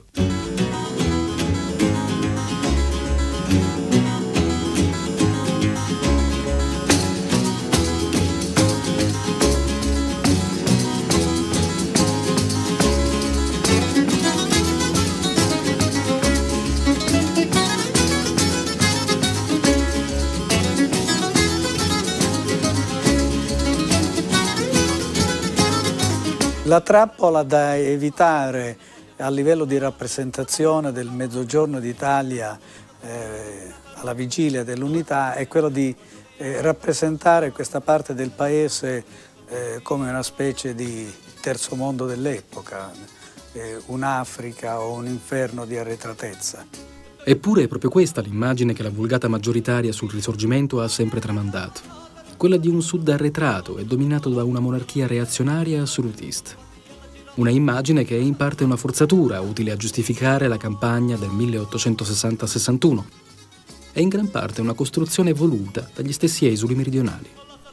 La trappola da evitare a livello di rappresentazione del Mezzogiorno d'Italia eh, alla vigilia dell'unità è quello di eh, rappresentare questa parte del paese eh, come una specie di terzo mondo dell'epoca, eh, un'Africa o un inferno di arretratezza. Eppure è proprio questa l'immagine che la vulgata maggioritaria sul Risorgimento ha sempre tramandato. Quella di un Sud arretrato e dominato da una monarchia reazionaria e assolutista. Una immagine che è in parte una forzatura utile a giustificare la campagna del milleottocentosessanta sessantuno e in gran parte una costruzione voluta dagli stessi esuli meridionali.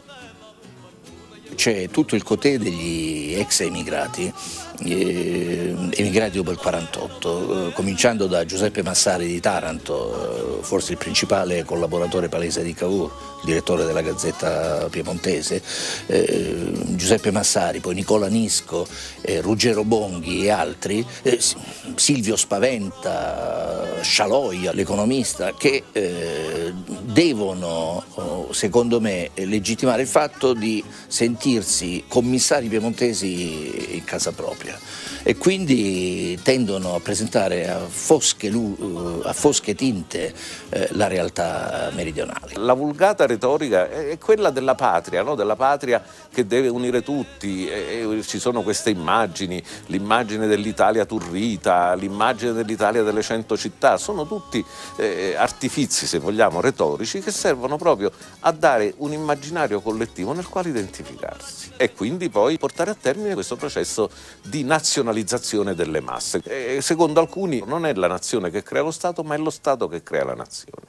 C'è tutto il cotè degli ex emigrati, eh, emigrati dopo il quarantotto, eh, cominciando da Giuseppe Massari di Taranto, eh, forse il principale collaboratore palese di Cavour, direttore della Gazzetta Piemontese, eh, Giuseppe Massari, poi Nicola Nisco, eh, Ruggero Bonghi e altri, eh, Silvio Spaventa, Scialoia, l'economista, che eh, devono, secondo me, legittimare il fatto di sentirsi commissari piemontesi in casa propria e quindi tendono a presentare a fosche, a fosche tinte eh, la realtà meridionale. La vulgata retorica è quella della patria, no? Della patria che deve unire tutti, e, e ci sono queste immagini, l'immagine dell'Italia turrita, l'immagine dell'Italia delle cento città, sono tutti eh, artifizi, se vogliamo, retorici che servono proprio a dare un immaginario collettivo nel quale identificare. integrarsi e quindi poi portare a termine questo processo di nazionalizzazione delle masse. E secondo alcuni non è la nazione che crea lo Stato, ma è lo Stato che crea la nazione.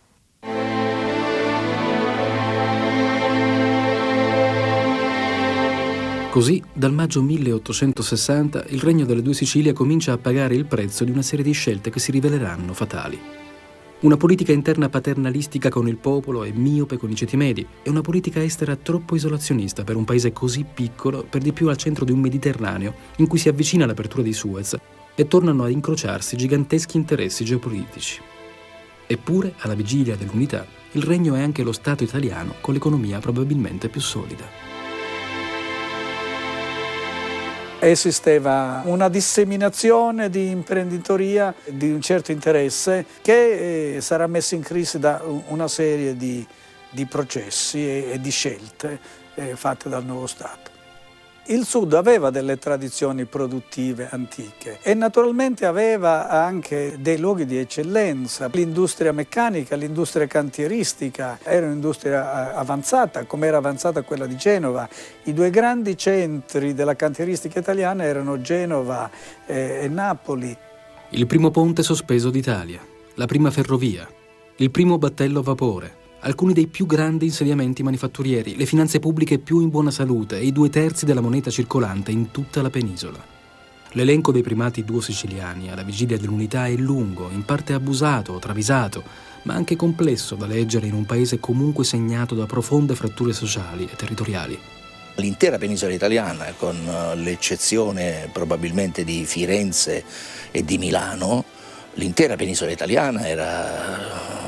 Così, dal maggio milleottocentosessanta, il Regno delle Due Sicilie comincia a pagare il prezzo di una serie di scelte che si riveleranno fatali. Una politica interna paternalistica con il popolo e miope con i ceti medi, e una politica estera troppo isolazionista per un paese così piccolo, per di più al centro di un Mediterraneo in cui si avvicina l'apertura di Suez e tornano ad incrociarsi giganteschi interessi geopolitici. Eppure, alla vigilia dell'unità, il Regno è anche lo Stato italiano con l'economia probabilmente più solida. Esisteva una disseminazione di imprenditoria di un certo interesse che eh, sarà messa in crisi da una serie di, di processi e, e di scelte eh, fatte dal nuovo Stato. Il Sud aveva delle tradizioni produttive antiche e naturalmente aveva anche dei luoghi di eccellenza. L'industria meccanica, l'industria cantieristica era un'industria avanzata, come era avanzata quella di Genova. I due grandi centri della cantieristica italiana erano Genova eh, e Napoli. Il primo ponte sospeso d'Italia, la prima ferrovia, il primo battello a vapore, alcuni dei più grandi insediamenti manifatturieri, le finanze pubbliche più in buona salute e i due terzi della moneta circolante in tutta la penisola. L'elenco dei primati duo-siciliani alla vigilia dell'unità è lungo, in parte abusato o travisato, ma anche complesso da leggere in un paese comunque segnato da profonde fratture sociali e territoriali. L'intera penisola italiana, con l'eccezione probabilmente di Firenze e di Milano, l'intera penisola italiana era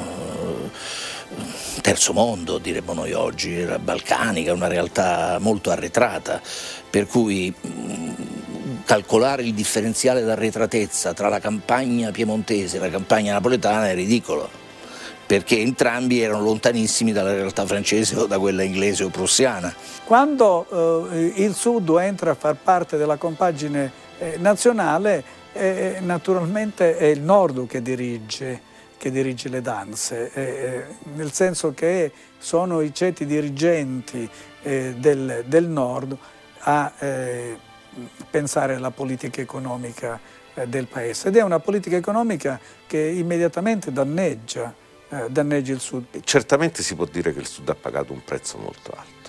terzo mondo, diremmo noi oggi, era balcanica, una realtà molto arretrata, per cui mh, calcolare il differenziale d'arretratezza tra la campagna piemontese e la campagna napoletana è ridicolo, perché entrambi erano lontanissimi dalla realtà francese o da quella inglese o prussiana. Quando eh, il Sud entra a far parte della compagine eh, nazionale, eh, naturalmente è il Nord che dirige. che dirige le danze, eh, nel senso che sono i ceti dirigenti eh, del, del Nord a eh, pensare alla politica economica eh, del Paese. Ed è una politica economica che immediatamente danneggia, eh, danneggia il Sud. Certamente si può dire che il Sud ha pagato un prezzo molto alto,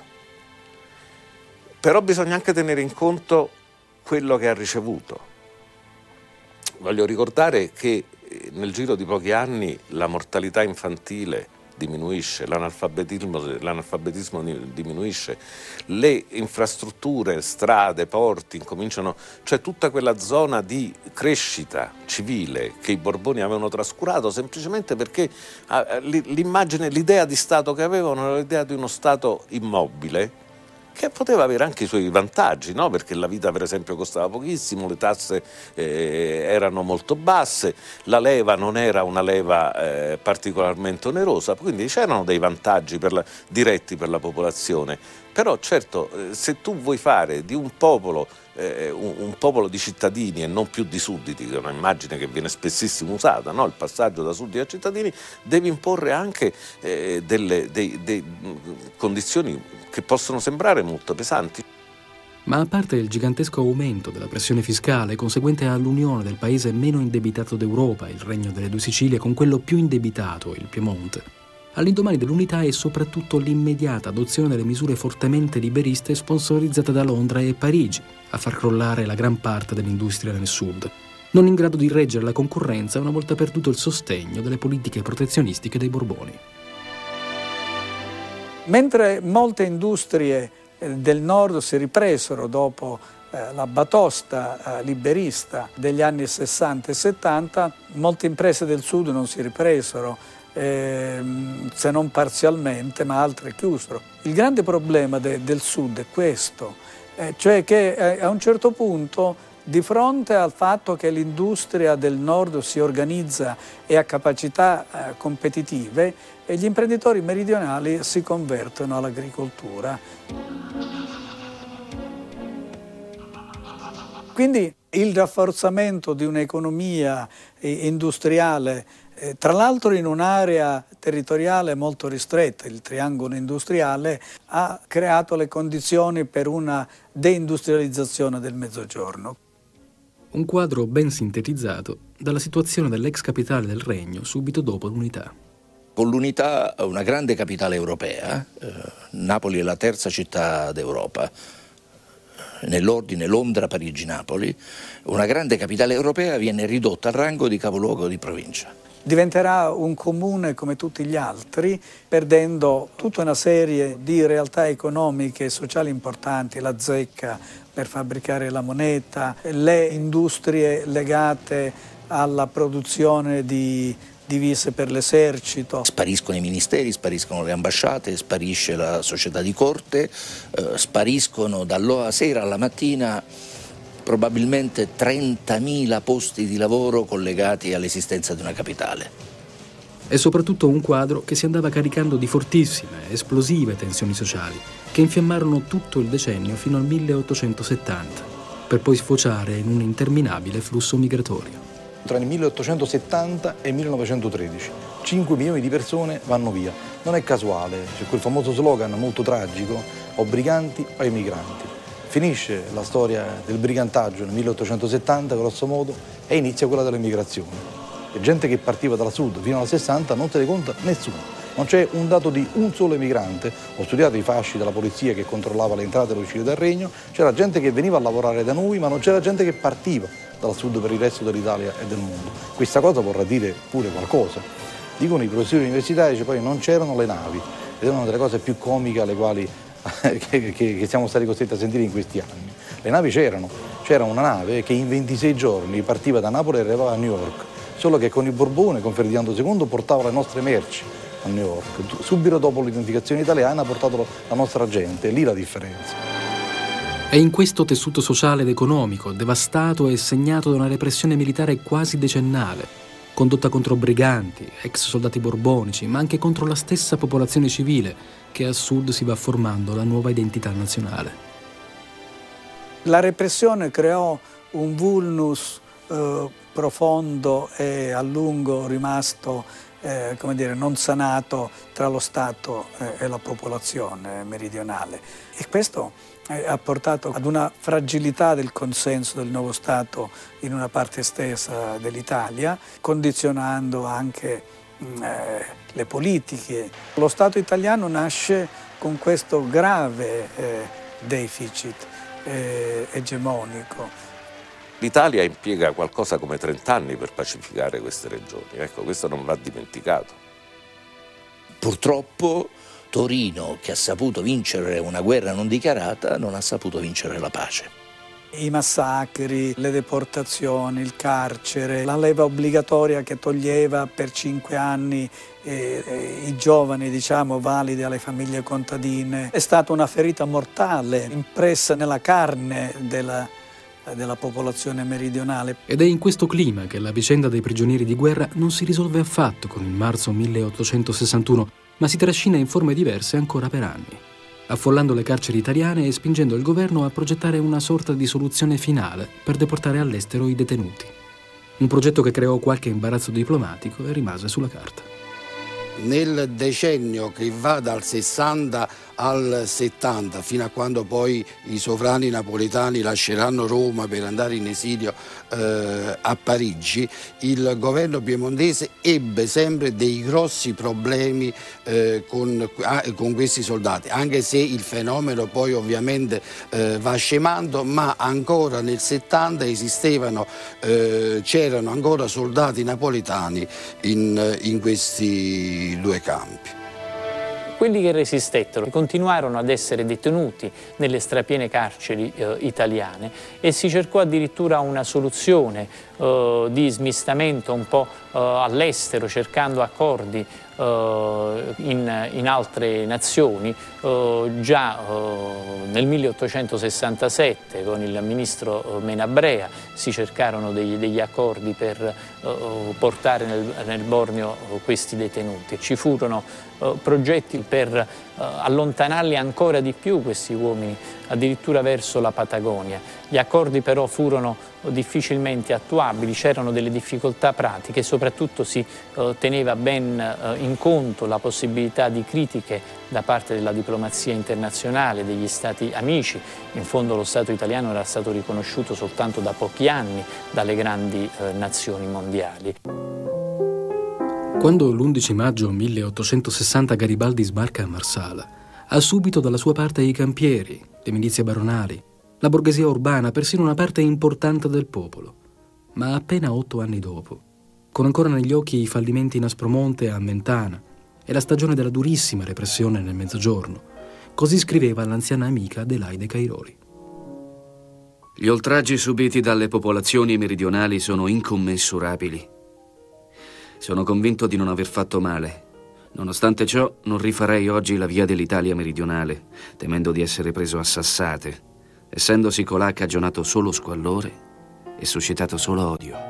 però bisogna anche tenere in conto quello che ha ricevuto. Voglio ricordare che nel giro di pochi anni la mortalità infantile diminuisce, l'analfabetismo, l'analfabetismo diminuisce, le infrastrutture, strade, porti incominciano, cioè tutta quella zona di crescita civile che i Borboni avevano trascurato semplicemente perché l'immagine, l'idea di Stato che avevano era l'idea di uno Stato immobile, che poteva avere anche i suoi vantaggi, no? Perché la vita per esempio costava pochissimo, le tasse eh, erano molto basse, la leva non era una leva eh, particolarmente onerosa, quindi c'erano dei vantaggi per la, diretti per la popolazione. Però certo, eh, se tu vuoi fare di un popolo eh, un, un popolo di cittadini e non più di sudditi, che è un'immagine che viene spessissimo usata, no? Il passaggio da sudditi a cittadini, devi imporre anche eh, delle dei, dei, condizioni che possono sembrare molto pesanti. Ma a parte il gigantesco aumento della pressione fiscale conseguente all'unione del paese meno indebitato d'Europa, il Regno delle Due Sicilie, con quello più indebitato, il Piemonte, all'indomani dell'unità è soprattutto l'immediata adozione delle misure fortemente liberiste sponsorizzate da Londra e Parigi a far crollare la gran parte dell'industria nel sud, non in grado di reggere la concorrenza una volta perduto il sostegno delle politiche protezionistiche dei Borboni. Mentre molte industrie del nord si ripresero dopo eh, la batosta eh, liberista degli anni sessanta e settanta, molte imprese del sud non si ripresero, eh, se non parzialmente, ma altre chiusero. Il grande problema de, del sud è questo, eh, cioè che eh, a un certo punto, di fronte al fatto che l'industria del nord si organizza e ha capacità eh, competitive, e gli imprenditori meridionali si convertono all'agricoltura. Quindi il rafforzamento di un'economia industriale Eh, tra l'altro in un'area territoriale molto ristretta, il triangolo industriale ha creato le condizioni per una deindustrializzazione del Mezzogiorno. Un quadro ben sintetizzato dalla situazione dell'ex capitale del regno subito dopo l'unità. Con l'unità una grande capitale europea, eh, Napoli è la terza città d'Europa, nell'ordine Londra, Parigi, Napoli, una grande capitale europea viene ridotta al rango di capoluogo di provincia. Diventerà un comune come tutti gli altri, perdendo tutta una serie di realtà economiche e sociali importanti, la zecca per fabbricare la moneta, le industrie legate alla produzione di divise per l'esercito. Spariscono i ministeri, spariscono le ambasciate, sparisce la società di corte, eh, spariscono dalla sera alla mattina probabilmente trentamila posti di lavoro collegati all'esistenza di una capitale. È soprattutto un quadro che si andava caricando di fortissime, esplosive tensioni sociali, che infiammarono tutto il decennio fino al milleottocentosettanta, per poi sfociare in un interminabile flusso migratorio. Tra il milleottocentosettanta e il millenovecentotredici, cinque milioni di persone vanno via. Non è casuale, c'è quel famoso slogan molto tragico, o briganti o emigranti. Finisce la storia del brigantaggio nel milleottocentosettanta, grosso modo, e inizia quella dell'emigrazione. E gente che partiva dal sud fino al sessanta non se ne conta nessuno. Non c'è un dato di un solo emigrante. Ho studiato i fasci della polizia che controllava le entrate e le uscite dal regno. C'era gente che veniva a lavorare da noi, ma non c'era gente che partiva dal sud per il resto dell'Italia e del mondo. Questa cosa vorrà dire pure qualcosa. Dicono i professori universitari che poi non c'erano le navi, ed è una delle cose più comiche alle quali che, che, che siamo stati costretti a sentire in questi anni. Le navi c'erano, c'era una nave che in ventisei giorni partiva da Napoli e arrivava a New York, solo che con il Borbone, con Ferdinando secondo, portava le nostre merci a New York. Subito dopo l'unificazione italiana ha portato la nostra gente, lì la differenza. È in questo tessuto sociale ed economico, devastato e segnato da una repressione militare quasi decennale, condotta contro briganti, ex soldati borbonici, ma anche contro la stessa popolazione civile, che a sud si va formando la nuova identità nazionale. La repressione creò un vulnus eh, profondo e a lungo rimasto eh, come dire, non sanato tra lo Stato eh, e la popolazione meridionale. E questo eh, ha portato ad una fragilità del consenso del nuovo Stato in una parte estesa dell'Italia, condizionando anche mh, eh, le politiche. Lo Stato italiano nasce con questo grave eh, deficit eh, egemonico. L'Italia impiega qualcosa come trent'anni per pacificare queste regioni, ecco, questo non va dimenticato. Purtroppo Torino, che ha saputo vincere una guerra non dichiarata, non ha saputo vincere la pace. I massacri, le deportazioni, il carcere, la leva obbligatoria che toglieva per cinque anni eh, eh, i giovani, diciamo, validi alle famiglie contadine, è stata una ferita mortale impressa nella carne della della popolazione meridionale. Ed è in questo clima che la vicenda dei prigionieri di guerra non si risolve affatto con il marzo milleottocentosessantuno, ma si trascina in forme diverse ancora per anni, affollando le carceri italiane e spingendo il governo a progettare una sorta di soluzione finale per deportare all'estero i detenuti. Un progetto che creò qualche imbarazzo diplomatico e rimase sulla carta. Nel decennio che va dal sessanta al settanta, fino a quando poi i sovrani napoletani lasceranno Roma per andare in esilio eh, a Parigi, il governo piemontese ebbe sempre dei grossi problemi eh, con, con questi soldati, anche se il fenomeno poi ovviamente eh, va scemando, ma ancora nel settanta esistevano, eh, c'erano ancora soldati napoletani in, in questi due campi. Quelli che resistettero continuarono ad essere detenuti nelle strapiene carceri eh, italiane e si cercò addirittura una soluzione eh, di smistamento un po' eh, all'estero, cercando accordi eh, in, in altre nazioni. Eh, già eh, nel milleottocentosessantasette con il ministro Menabrea si cercarono degli, degli accordi per eh, portare nel, nel Borneo questi detenuti. Ci furono eh, progetti per eh, allontanarli ancora di più questi uomini, addirittura verso la Patagonia. Gli accordi però furono difficilmente attuabili, c'erano delle difficoltà pratiche e soprattutto si eh, teneva ben eh, in conto la possibilità di critiche da parte della diplomazia internazionale, degli Stati amici. In fondo lo Stato italiano era stato riconosciuto soltanto da pochi anni dalle grandi eh, nazioni mondiali. Quando l'undici maggio milleottocentosessanta Garibaldi sbarca a Marsala, ha subito dalla sua parte i campieri, le milizie baronali, la borghesia urbana, persino una parte importante del popolo. Ma appena otto anni dopo, con ancora negli occhi i fallimenti in Aspromonte e a Mentana e la stagione della durissima repressione nel Mezzogiorno, così scriveva l'anziana amica Adelaide Cairoli. Gli oltraggi subiti dalle popolazioni meridionali sono incommensurabili. Sono convinto di non aver fatto male. Nonostante ciò, non rifarei oggi la via dell'Italia meridionale, temendo di essere preso a sassate, essendosi colà cagionato solo squallore e suscitato solo odio.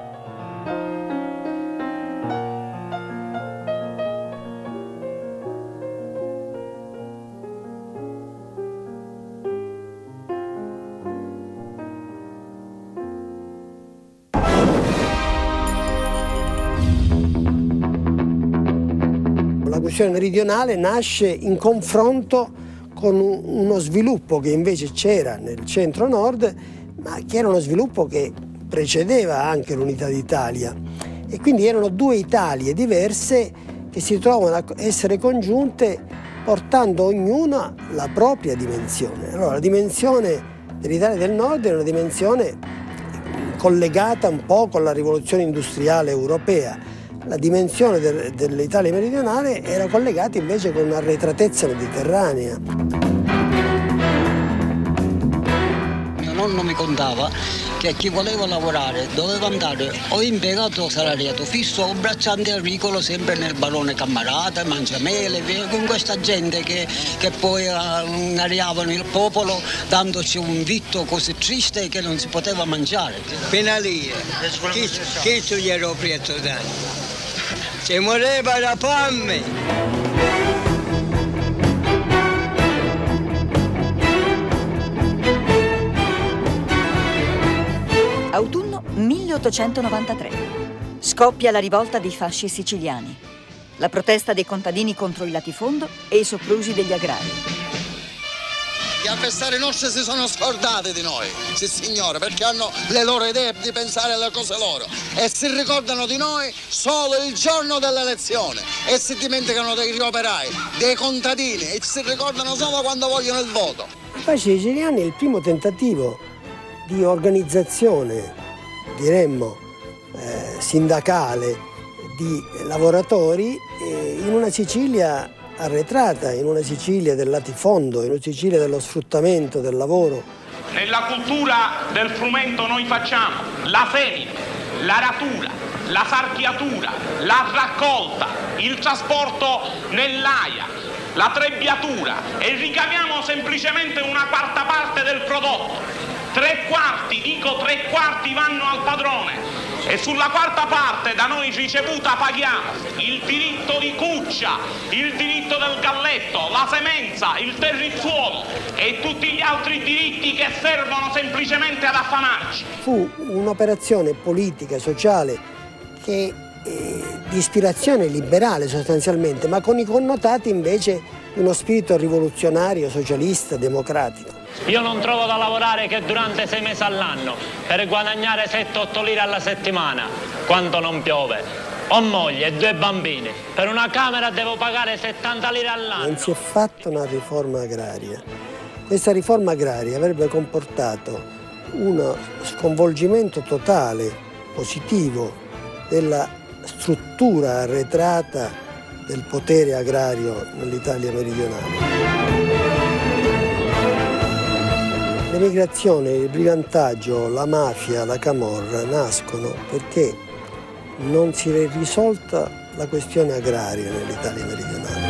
La questione meridionale nasce in confronto con uno sviluppo che invece c'era nel centro-nord, ma che era uno sviluppo che precedeva anche l'unità d'Italia. E quindi erano due Italie diverse che si trovano a essere congiunte portando ognuna la propria dimensione. Allora, la dimensione dell'Italia del Nord era una dimensione collegata un po' con la rivoluzione industriale europea. La dimensione del, dell'Italia meridionale era collegata invece con un'arretratezza mediterranea. Mio nonno mi contava che chi voleva lavorare doveva andare o impiegato salariato fisso o bracciante agricolo, sempre nel barone Cammarata, Mangiamele, con questa gente che, che poi arrivavano il popolo dandoci un vitto così triste che non si poteva mangiare. Fino lì, chi, chi ci era preso tanto? Si moriva da fame. Autunno milleottocentonovantatré. Scoppia la rivolta dei fasci siciliani. La protesta dei contadini contro il latifondo e i soprusi degli agrari. Gli avversari nostri si sono scordati di noi, sì signore, perché hanno le loro idee di pensare alle cose loro e si ricordano di noi solo il giorno dell'elezione e si dimenticano degli operai, dei contadini e si ricordano solo quando vogliono il voto. I fasci siciliani è il primo tentativo di organizzazione, diremmo, eh, sindacale di lavoratori eh, in una Sicilia arretrata, in una Sicilia del latifondo, in una Sicilia dello sfruttamento del lavoro. Nella cultura del frumento noi facciamo la semina, l'aratura, la sarchiatura, la raccolta, il trasporto nell'aia, la trebbiatura e ricaviamo semplicemente una quarta parte del prodotto. Tre quarti, dico tre quarti vanno al padrone e sulla quarta parte da noi ricevuta paghiamo il diritto di cuccia, il diritto del galletto, la semenza, il terricciuolo e tutti gli altri diritti che servono semplicemente ad affamarci. Fu un'operazione politica, sociale, che eh, di ispirazione liberale sostanzialmente, ma con i connotati invece di uno spirito rivoluzionario, socialista, democratico. Io non trovo da lavorare che durante sei mesi all'anno per guadagnare sette otto lire alla settimana, quando non piove. Ho moglie e due bambini. Per una camera devo pagare settanta lire all'anno. Non si è fatta una riforma agraria. Questa riforma agraria avrebbe comportato uno sconvolgimento totale, positivo, della struttura arretrata del potere agrario nell'Italia meridionale. L'emigrazione, il brigantaggio, la mafia, la camorra nascono perché non si è risolta la questione agraria nell'Italia meridionale.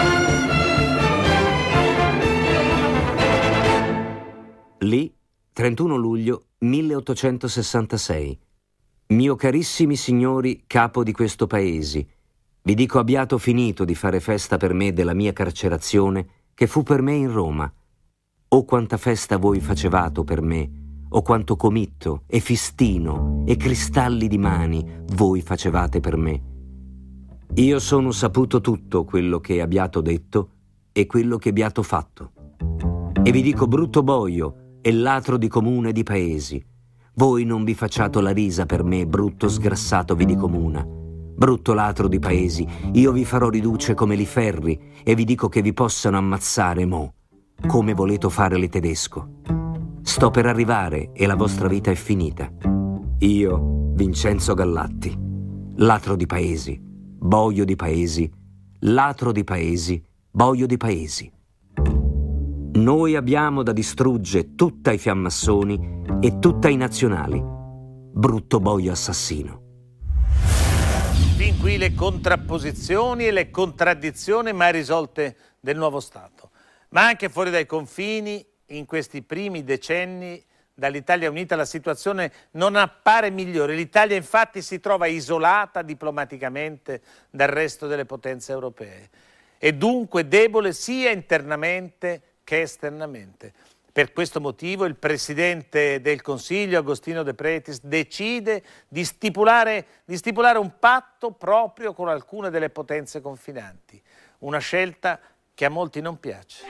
Lì, trentuno luglio milleottocentosessantasei. Mio carissimi signori capo di questo paese, vi dico abbiate finito di fare festa per me della mia carcerazione che fu per me in Roma. O quanta festa voi facevato per me, o quanto comitto e fistino e cristalli di mani voi facevate per me. Io sono saputo tutto quello che abbiate detto e quello che abbiate fatto. E vi dico brutto boio e ladro di comune e di paesi. Voi non vi facciate la risa per me, brutto sgrassato vi di comuna. Brutto ladro di paesi, io vi farò riduce come li ferri e vi dico che vi possano ammazzare mo, come volete fare le tedesco. Sto per arrivare e la vostra vita è finita. Io, Vincenzo Gallatti, ladro di paesi, boio di paesi, ladro di paesi, boio di paesi. Noi abbiamo da distruggere tutta i fiammassoni e tutta i nazionali. Brutto boio assassino. Fin qui le contrapposizioni e le contraddizioni mai risolte del nuovo Stato. Ma anche fuori dai confini, in questi primi decenni dall'Italia unita, la situazione non appare migliore. L'Italia infatti si trova isolata diplomaticamente dal resto delle potenze europee e dunque debole sia internamente che esternamente. Per questo motivo il Presidente del Consiglio, Agostino De Pretis, decide di stipulare, di stipulare un patto proprio con alcune delle potenze confinanti. Una scelta che a molti non piace.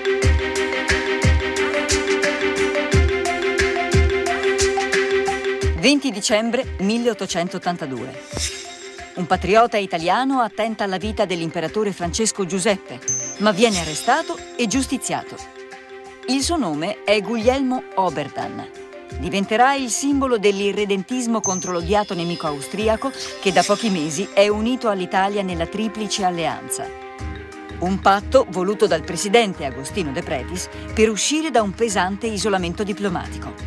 venti dicembre milleottocentottantadue. Un patriota italiano attenta alla vita dell'imperatore Francesco Giuseppe, ma viene arrestato e giustiziato. Il suo nome è Guglielmo Oberdan. Diventerà il simbolo dell'irredentismo contro l'odiato nemico austriaco che da pochi mesi è unito all'Italia nella Triplice Alleanza. Un patto voluto dal presidente Agostino De Pretis per uscire da un pesante isolamento diplomatico.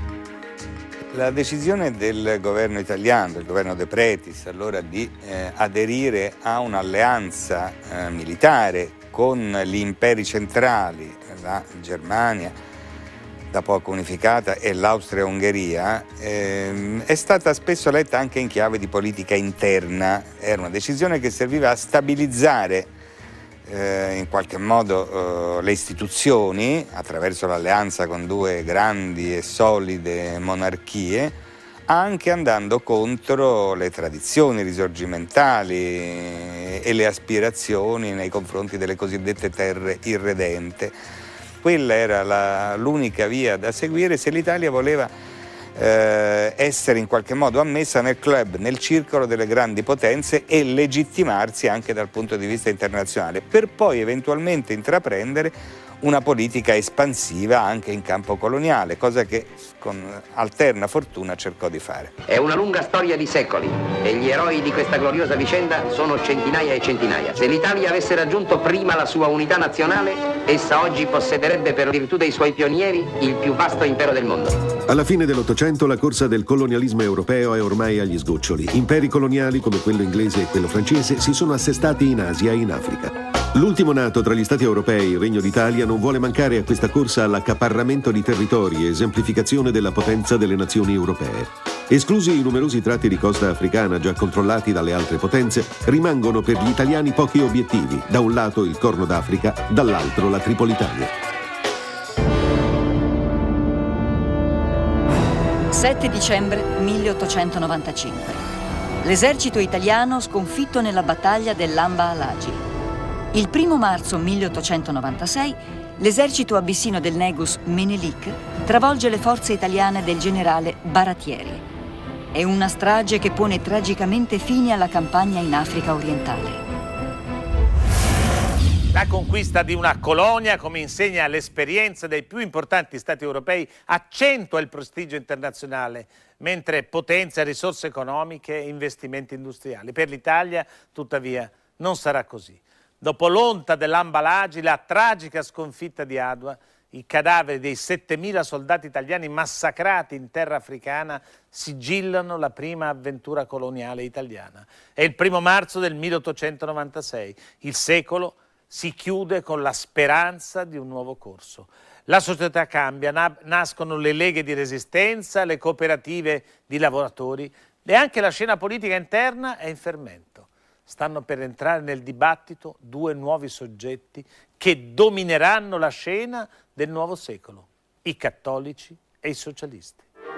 La decisione del governo italiano, del governo De Pretis, allora di eh, aderire a un'alleanza eh, militare con gli imperi centrali, la Germania, da poco unificata, e l'Austria-Ungheria, eh, è stata spesso letta anche in chiave di politica interna. Era una decisione che serviva a stabilizzare eh, in qualche modo eh, le istituzioni attraverso l'alleanza con due grandi e solide monarchie, anche andando contro le tradizioni risorgimentali e le aspirazioni nei confronti delle cosiddette terre irredente. Quella era l'unica via da seguire se l'Italia voleva eh, essere in qualche modo ammessa nel club, nel circolo delle grandi potenze e legittimarsi anche dal punto di vista internazionale, per poi eventualmente intraprendere una politica espansiva anche in campo coloniale, cosa che con alterna fortuna cercò di fare. È una lunga storia di secoli e gli eroi di questa gloriosa vicenda sono centinaia e centinaia. Se l'Italia avesse raggiunto prima la sua unità nazionale, essa oggi possederebbe per virtù dei suoi pionieri il più vasto impero del mondo. Alla fine dell'Ottocento la corsa del colonialismo europeo è ormai agli sgoccioli. Imperi coloniali come quello inglese e quello francese si sono assestati in Asia e in Africa. L'ultimo nato tra gli Stati europei, il Regno d'Italia, non vuole mancare a questa corsa all'accaparramento di territori e esemplificazione della potenza delle nazioni europee. Esclusi i numerosi tratti di costa africana già controllati dalle altre potenze, rimangono per gli italiani pochi obiettivi, da un lato il Corno d'Africa, dall'altro la Tripolitania. sette dicembre milleottocentonovantacinque. L'esercito italiano sconfitto nella battaglia dell'Amba Alagi. Il primo marzo milleottocentonovantasei l'esercito abissino del Negus Menelik travolge le forze italiane del generale Baratieri. È una strage che pone tragicamente fine alla campagna in Africa orientale. La conquista di una colonia, come insegna l'esperienza dei più importanti stati europei, accentua il prestigio internazionale, mentre potenzia risorse economiche e investimenti industriali. Per l'Italia, tuttavia, non sarà così. Dopo l'onta dell'Amba Alagi, la tragica sconfitta di Adua, i cadaveri dei settemila soldati italiani massacrati in terra africana sigillano la prima avventura coloniale italiana. È il primo marzo del milleottocentonovantasei. Il secolo si chiude con la speranza di un nuovo corso. La società cambia, na- nascono le leghe di resistenza, le cooperative di lavoratori e anche la scena politica interna è in fermento. Stanno per entrare nel dibattito due nuovi soggetti che domineranno la scena del nuovo secolo, i cattolici e i socialisti.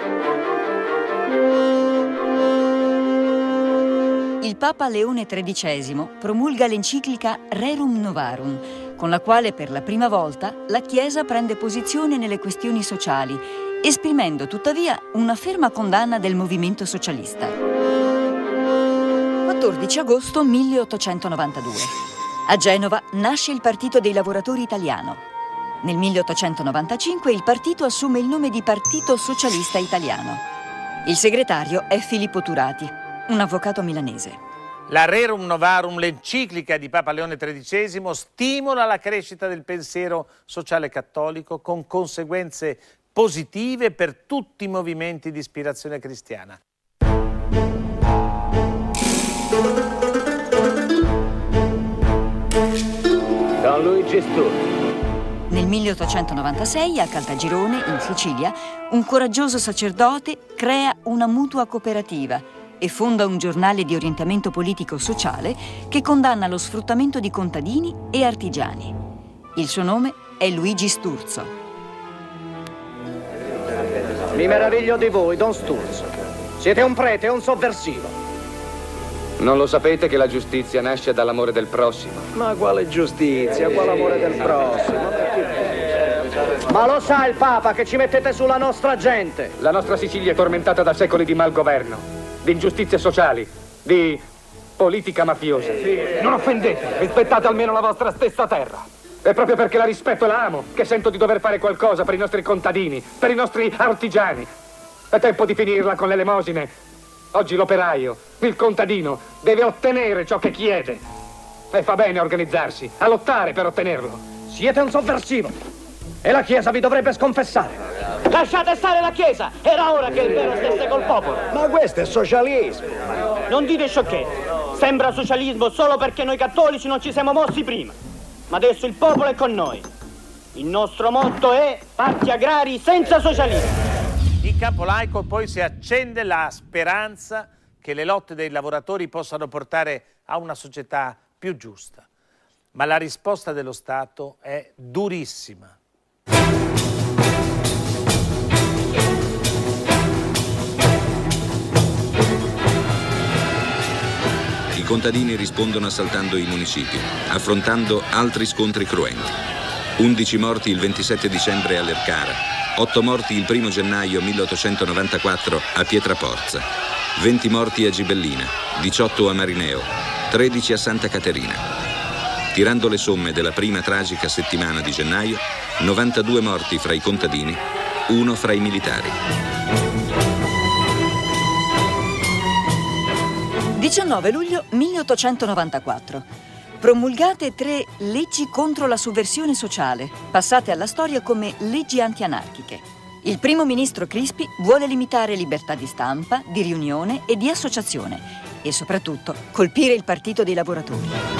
Il Papa Leone tredicesimo promulga l'enciclica Rerum Novarum, con la quale per la prima volta la Chiesa prende posizione nelle questioni sociali, esprimendo tuttavia una ferma condanna del movimento socialista. quattordici agosto milleottocentonovantadue. A Genova nasce il Partito dei Lavoratori Italiano. Nel milleottocentonovantacinque il partito assume il nome di Partito Socialista Italiano. Il segretario è Filippo Turati, un avvocato milanese. La Rerum Novarum, l'enciclica di Papa Leone tredicesimo, stimola la crescita del pensiero sociale cattolico con conseguenze positive per tutti i movimenti di ispirazione cristiana. Don Luigi Sturzo. Nel milleottocentonovantasei a Caltagirone, in Sicilia, un coraggioso sacerdote crea una mutua cooperativa e fonda un giornale di orientamento politico-sociale che condanna lo sfruttamento di contadini e artigiani. Il suo nome è Luigi Sturzo. Mi meraviglio di voi, Don Sturzo. Siete un prete e un sovversivo. Non lo sapete che la giustizia nasce dall'amore del prossimo? Ma quale giustizia, quale amore del prossimo? Ma lo sa il Papa che ci mettete sulla nostra gente? La nostra Sicilia è tormentata da secoli di malgoverno, di ingiustizie sociali, di politica mafiosa. Non offendete, rispettate almeno la vostra stessa terra. È proprio perché la rispetto e la amo che sento di dover fare qualcosa per i nostri contadini, per i nostri artigiani. È tempo di finirla con le elemosine. Oggi l'operaio, il contadino, deve ottenere ciò che chiede. E fa bene a organizzarsi, a lottare per ottenerlo. Siete un sovversivo e la Chiesa vi dovrebbe sconfessare. Lasciate stare la Chiesa, era ora che il vero stesse col popolo. Ma questo è socialismo. Non dite sciocchezze, sembra socialismo solo perché noi cattolici non ci siamo mossi prima. Ma adesso il popolo è con noi. Il nostro motto è patti agrari senza socialismo. In campo laico poi si accende la speranza che le lotte dei lavoratori possano portare a una società più giusta. Ma la risposta dello Stato è durissima. I contadini rispondono assaltando i municipi, affrontando altri scontri cruenti. undici morti il ventisette dicembre a Lercara, otto morti il primo gennaio milleottocentonovantaquattro a Pietraporza, venti morti a Gibellina, diciotto a Marineo, tredici a Santa Caterina. Tirando le somme della prima tragica settimana di gennaio, novantadue morti fra i contadini, uno fra i militari. diciannove luglio milleottocentonovantaquattro. Promulgate tre leggi contro la sovversione sociale, passate alla storia come leggi antianarchiche. Il primo ministro Crispi vuole limitare libertà di stampa, di riunione e di associazione e soprattutto colpire il Partito dei Lavoratori.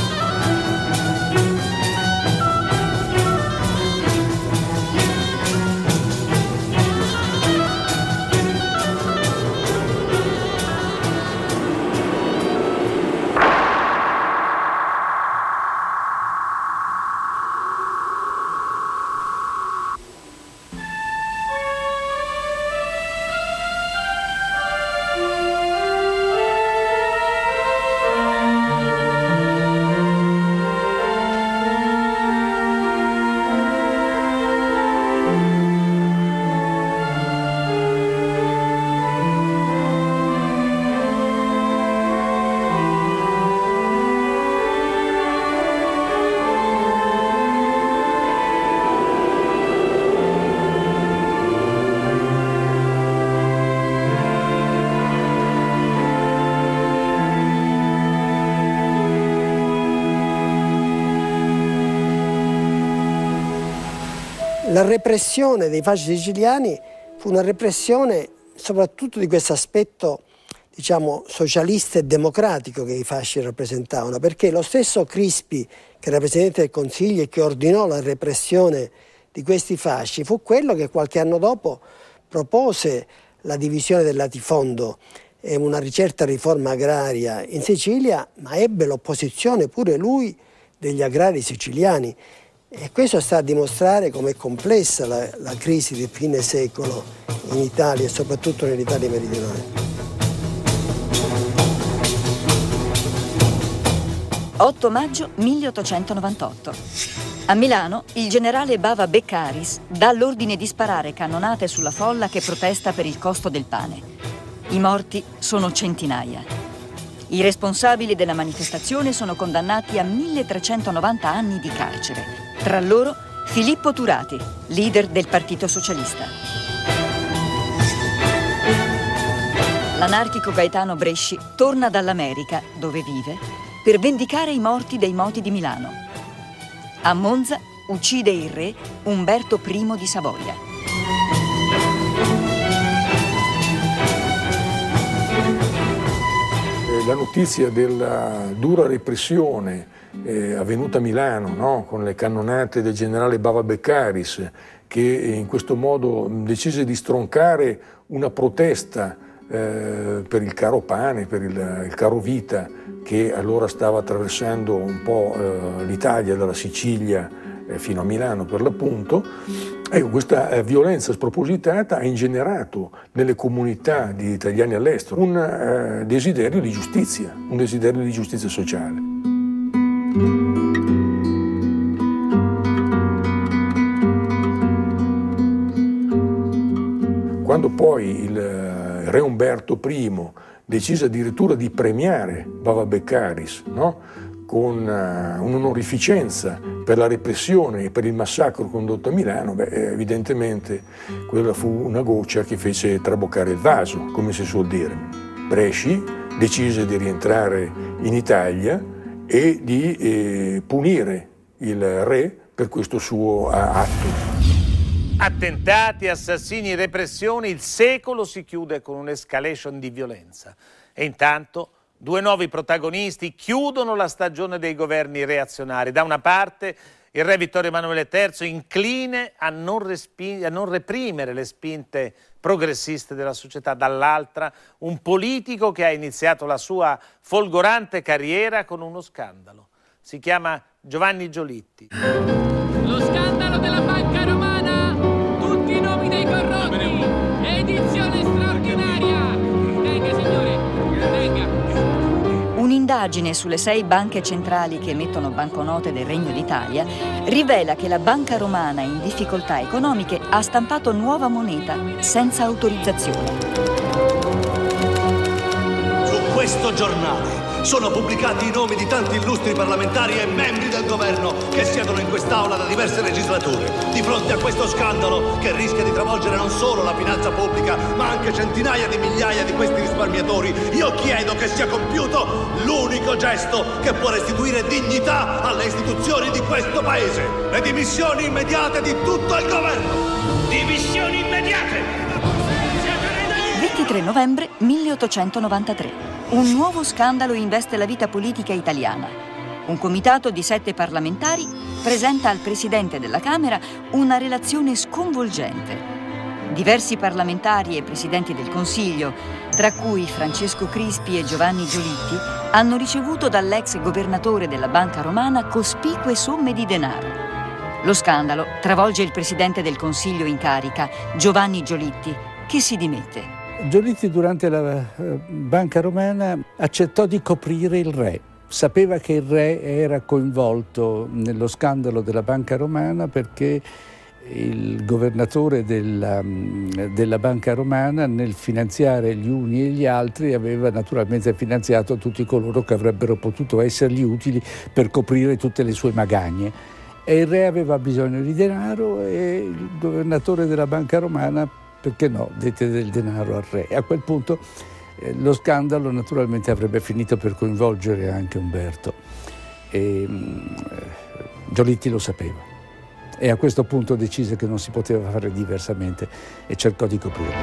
La repressione dei fasci siciliani fu una repressione soprattutto di questo aspetto, diciamo, socialista e democratico che i fasci rappresentavano, perché lo stesso Crispi, che era Presidente del Consiglio e che ordinò la repressione di questi fasci, fu quello che qualche anno dopo propose la divisione del latifondo e una ricerca riforma agraria in Sicilia, ma ebbe l'opposizione pure lui degli agrari siciliani. E questo sta a dimostrare com'è complessa la, la crisi di fine secolo in Italia e soprattutto nell'Italia meridionale. otto maggio milleottocentonovantotto. A Milano il generale Bava Beccaris dà l'ordine di sparare cannonate sulla folla che protesta per il costo del pane. I morti sono centinaia. I responsabili della manifestazione sono condannati a milletrecentonovanta anni di carcere. Tra loro Filippo Turati, leader del Partito Socialista. L'anarchico Gaetano Bresci torna dall'America, dove vive, per vendicare i morti dei moti di Milano. A Monza uccide il re Umberto primo di Savoia. La notizia della dura repressione eh, avvenuta a Milano, no? Con le cannonate del generale Bava Beccaris, che in questo modo decise di stroncare una protesta eh, per il caro pane, per il, il caro vita, che allora stava attraversando un po' eh, l'Italia, dalla Sicilia eh, fino a Milano per l'appunto. Ecco, questa eh, violenza spropositata ha ingenerato nelle comunità di italiani all'estero un eh, desiderio di giustizia, un desiderio di giustizia sociale. Quando poi il eh, re Umberto primo decise addirittura di premiare Bava Beccaris, no? Con uh, un'onorificenza per la repressione e per il massacro condotto a Milano, beh, evidentemente quella fu una goccia che fece traboccare il vaso, come si suol dire. Bresci decise di rientrare in Italia e di eh, punire il re per questo suo uh, atto. Attentati, assassini, repressioni, il secolo si chiude con un'escalation di violenza. E intanto due nuovi protagonisti chiudono la stagione dei governi reazionari. Da una parte il re Vittorio Emanuele terzo, incline a non, a non reprimere le spinte progressiste della società, dall'altra un politico che ha iniziato la sua folgorante carriera con uno scandalo. Si chiama Giovanni Giolitti. Lo scandalo della banca romana, tutti i nomi dei corrotti, edizione straordinaria. Venga signore, venga. Un'indagine sulle sei banche centrali che emettono banconote del Regno d'Italia rivela che la banca romana in difficoltà economiche ha stampato nuova moneta senza autorizzazione. Su questo giornale sono pubblicati i nomi di tanti illustri parlamentari e membri del governo che siedono in quest'aula da diverse legislature. Di fronte a questo scandalo, che rischia di travolgere non solo la finanza pubblica, ma anche centinaia di migliaia di questi risparmiatori, io chiedo che sia compiuto l'unico gesto che può restituire dignità alle istituzioni di questo Paese. Le dimissioni immediate di tutto il governo. Dimissioni immediate! ventitré novembre milleottocentonovantatré. Un nuovo scandalo investe la vita politica italiana. Un comitato di sette parlamentari presenta al Presidente della Camera una relazione sconvolgente. Diversi parlamentari e Presidenti del Consiglio, tra cui Francesco Crispi e Giovanni Giolitti, hanno ricevuto dall'ex governatore della Banca Romana cospicue somme di denaro. Lo scandalo travolge il Presidente del Consiglio in carica, Giovanni Giolitti, che si dimette. Giolitti durante la Banca Romana accettò di coprire il re. Sapeva che il re era coinvolto nello scandalo della Banca Romana perché il governatore della, della Banca Romana nel finanziare gli uni e gli altri aveva naturalmente finanziato tutti coloro che avrebbero potuto essergli utili per coprire tutte le sue magagne. E il re aveva bisogno di denaro e il governatore della Banca Romana, perché no, dette del denaro al re. E a quel punto eh, lo scandalo naturalmente avrebbe finito per coinvolgere anche Umberto. E, mh, Giolitti lo sapeva e a questo punto decise che non si poteva fare diversamente e cercò di coprirlo.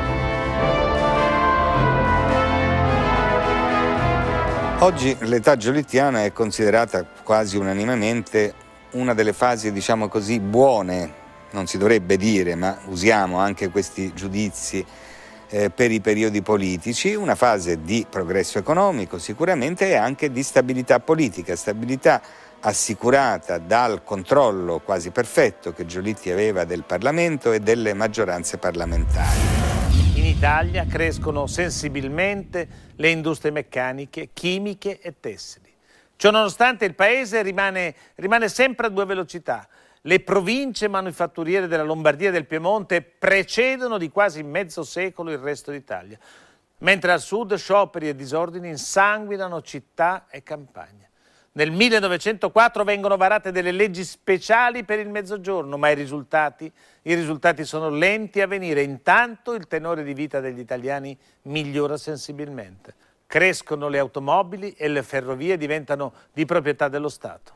Oggi l'età giolittiana è considerata quasi unanimemente una delle fasi, diciamo così, buone. Non si dovrebbe dire, ma usiamo anche questi giudizi eh, per i periodi politici, una fase di progresso economico sicuramente e anche di stabilità politica, stabilità assicurata dal controllo quasi perfetto che Giolitti aveva del Parlamento e delle maggioranze parlamentari. In Italia crescono sensibilmente le industrie meccaniche, chimiche e tessili. Ciononostante il paese rimane, rimane sempre a due velocità. Le province manifatturiere della Lombardia e del Piemonte precedono di quasi mezzo secolo il resto d'Italia, mentre al sud scioperi e disordini insanguinano città e campagne. Nel millenovecentoquattro vengono varate delle leggi speciali per il Mezzogiorno, ma i risultati, i risultati sono lenti a venire. Intanto il tenore di vita degli italiani migliora sensibilmente. Crescono le automobili e le ferrovie diventano di proprietà dello Stato.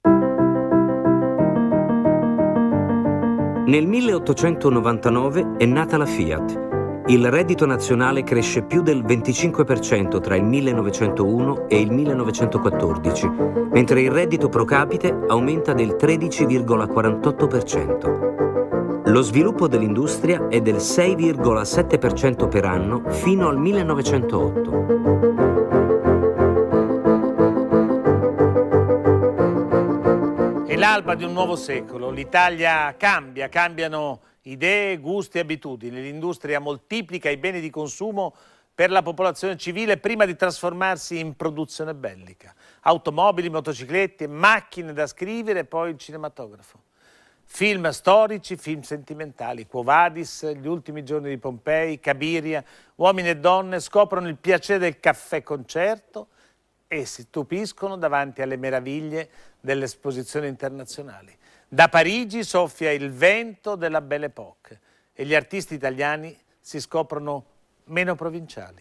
Nel milleottocentonovantanove è nata la Fiat. Il reddito nazionale cresce più del venticinque per cento tra il millenovecentouno e il millenovecentoquattordici, mentre il reddito pro capite aumenta del tredici virgola quarantotto per cento. Lo sviluppo dell'industria è del sei virgola sette per cento per anno fino al millenovecentootto. È l'alba di un nuovo secolo, l'Italia cambia, cambiano idee, gusti e abitudini, l'industria moltiplica i beni di consumo per la popolazione civile prima di trasformarsi in produzione bellica. Automobili, motociclette, macchine da scrivere e poi il cinematografo. Film storici, film sentimentali, Quo Vadis, Gli ultimi giorni di Pompei, Cabiria, uomini e donne scoprono il piacere del caffè concerto e si stupiscono davanti alle meraviglie delle esposizioni internazionali. Da Parigi soffia il vento della Belle Époque e gli artisti italiani si scoprono meno provinciali.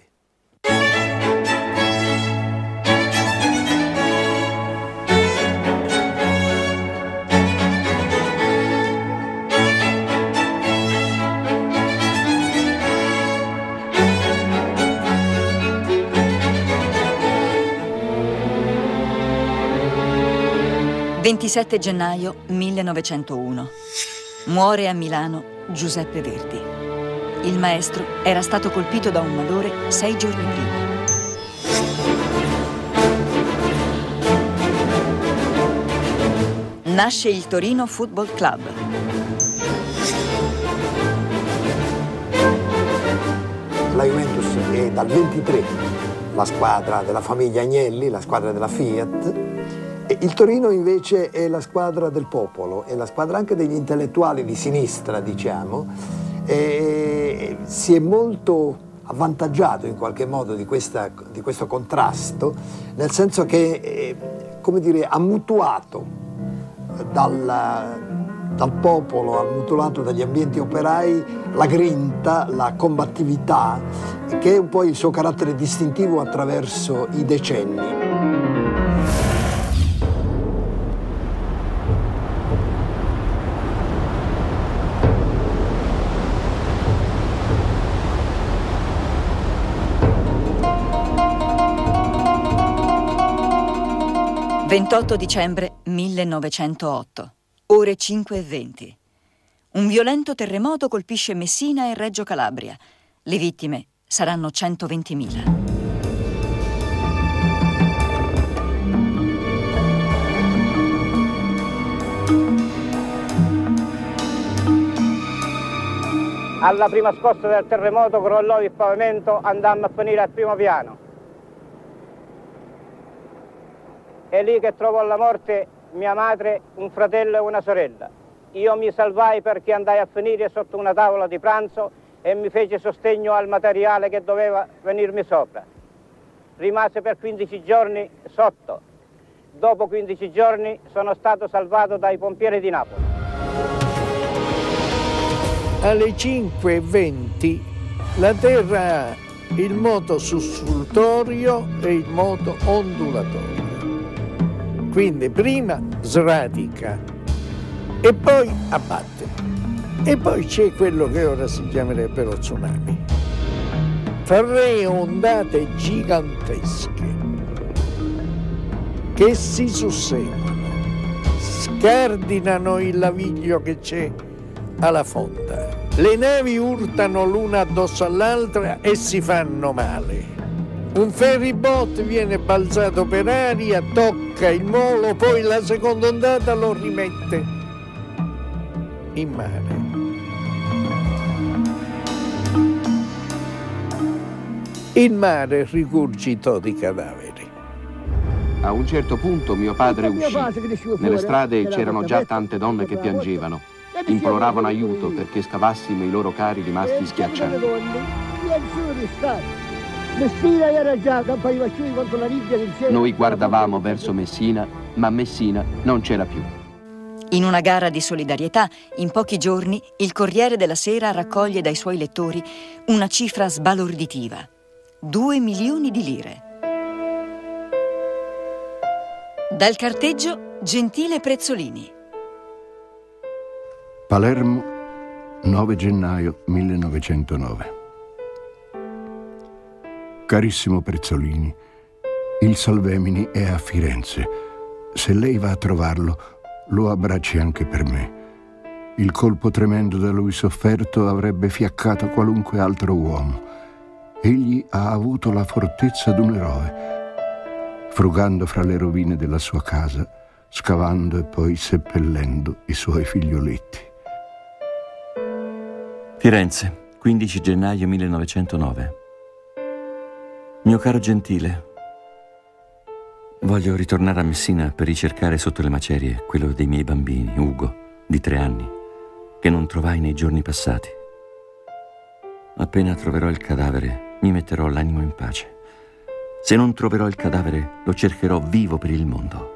ventisette gennaio millenovecentouno. Muore a Milano Giuseppe Verdi. Il maestro era stato colpito da un malore sei giorni prima. Nasce il Torino Football Club. La Juventus è dal ventitré la squadra della famiglia Agnelli, la squadra della Fiat. Il Torino invece è la squadra del popolo, è la squadra anche degli intellettuali di sinistra, diciamo, e si è molto avvantaggiato in qualche modo di, questa, di questo contrasto, nel senso che, eh, come dire, ha mutuato dal, dal popolo, ha mutuato dagli ambienti operai la grinta, la combattività, che è un po' il suo carattere distintivo attraverso i decenni. ventotto dicembre millenovecentootto, ore cinque e venti. Un violento terremoto colpisce Messina e Reggio Calabria. Le vittime saranno centoventimila. Alla prima scossa del terremoto crollò il pavimento, andammo a finire al primo piano. È lì che trovò la morte mia madre, un fratello e una sorella. Io mi salvai perché andai a finire sotto una tavola di pranzo e mi fece sostegno al materiale che doveva venirmi sopra. Rimase per quindici giorni sotto. Dopo quindici giorni sono stato salvato dai pompieri di Napoli. Alle cinque e venti la Terra ha il moto sussultorio e il moto ondulatorio. Quindi prima sradica e poi abbatte. E poi c'è quello che ora si chiamerebbe lo tsunami. Fa tre ondate gigantesche che si susseguono, scardinano il laviglio che c'è alla fonda. Le navi urtano l'una addosso all'altra e si fanno male. Un ferryboat viene balzato per aria, tocca il molo, poi la seconda ondata lo rimette in mare. Il mare rigurgitò di cadaveri. A un certo punto mio padre uscì. Nelle strade c'erano già tante donne che piangevano. Imploravano aiuto perché scavassimo i loro cari rimasti schiacciati. Noi guardavamo verso Messina, ma Messina non c'era più. In una gara di solidarietà, in pochi giorni, il Corriere della Sera raccoglie dai suoi lettori una cifra sbalorditiva. Due milioni di lire. Dal carteggio Gentile Prezzolini. Palermo, nove gennaio millenovecentonove. Carissimo Prezzolini, il Salvemini è a Firenze. Se lei va a trovarlo, lo abbracci anche per me. Il colpo tremendo da lui sofferto avrebbe fiaccato qualunque altro uomo. Egli ha avuto la fortezza d'un eroe, frugando fra le rovine della sua casa, scavando e poi seppellendo i suoi figlioletti. Firenze, quindici gennaio millenovecentonove. Mio caro Gentile, voglio ritornare a Messina per ricercare sotto le macerie quello dei miei bambini, Ugo, di tre anni, che non trovai nei giorni passati. Appena troverò il cadavere, mi metterò l'animo in pace. Se non troverò il cadavere, lo cercherò vivo per il mondo.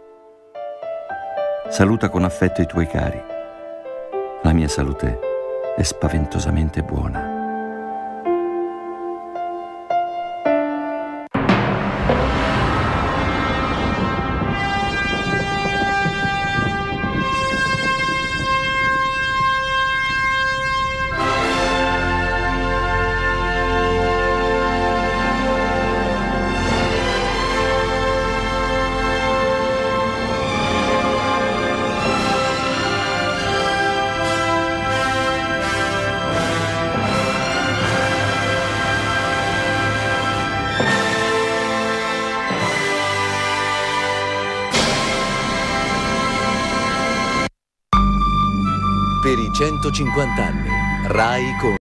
Saluta con affetto i tuoi cari. La mia salute è spaventosamente buona. Per i centocinquanta anni, Rai con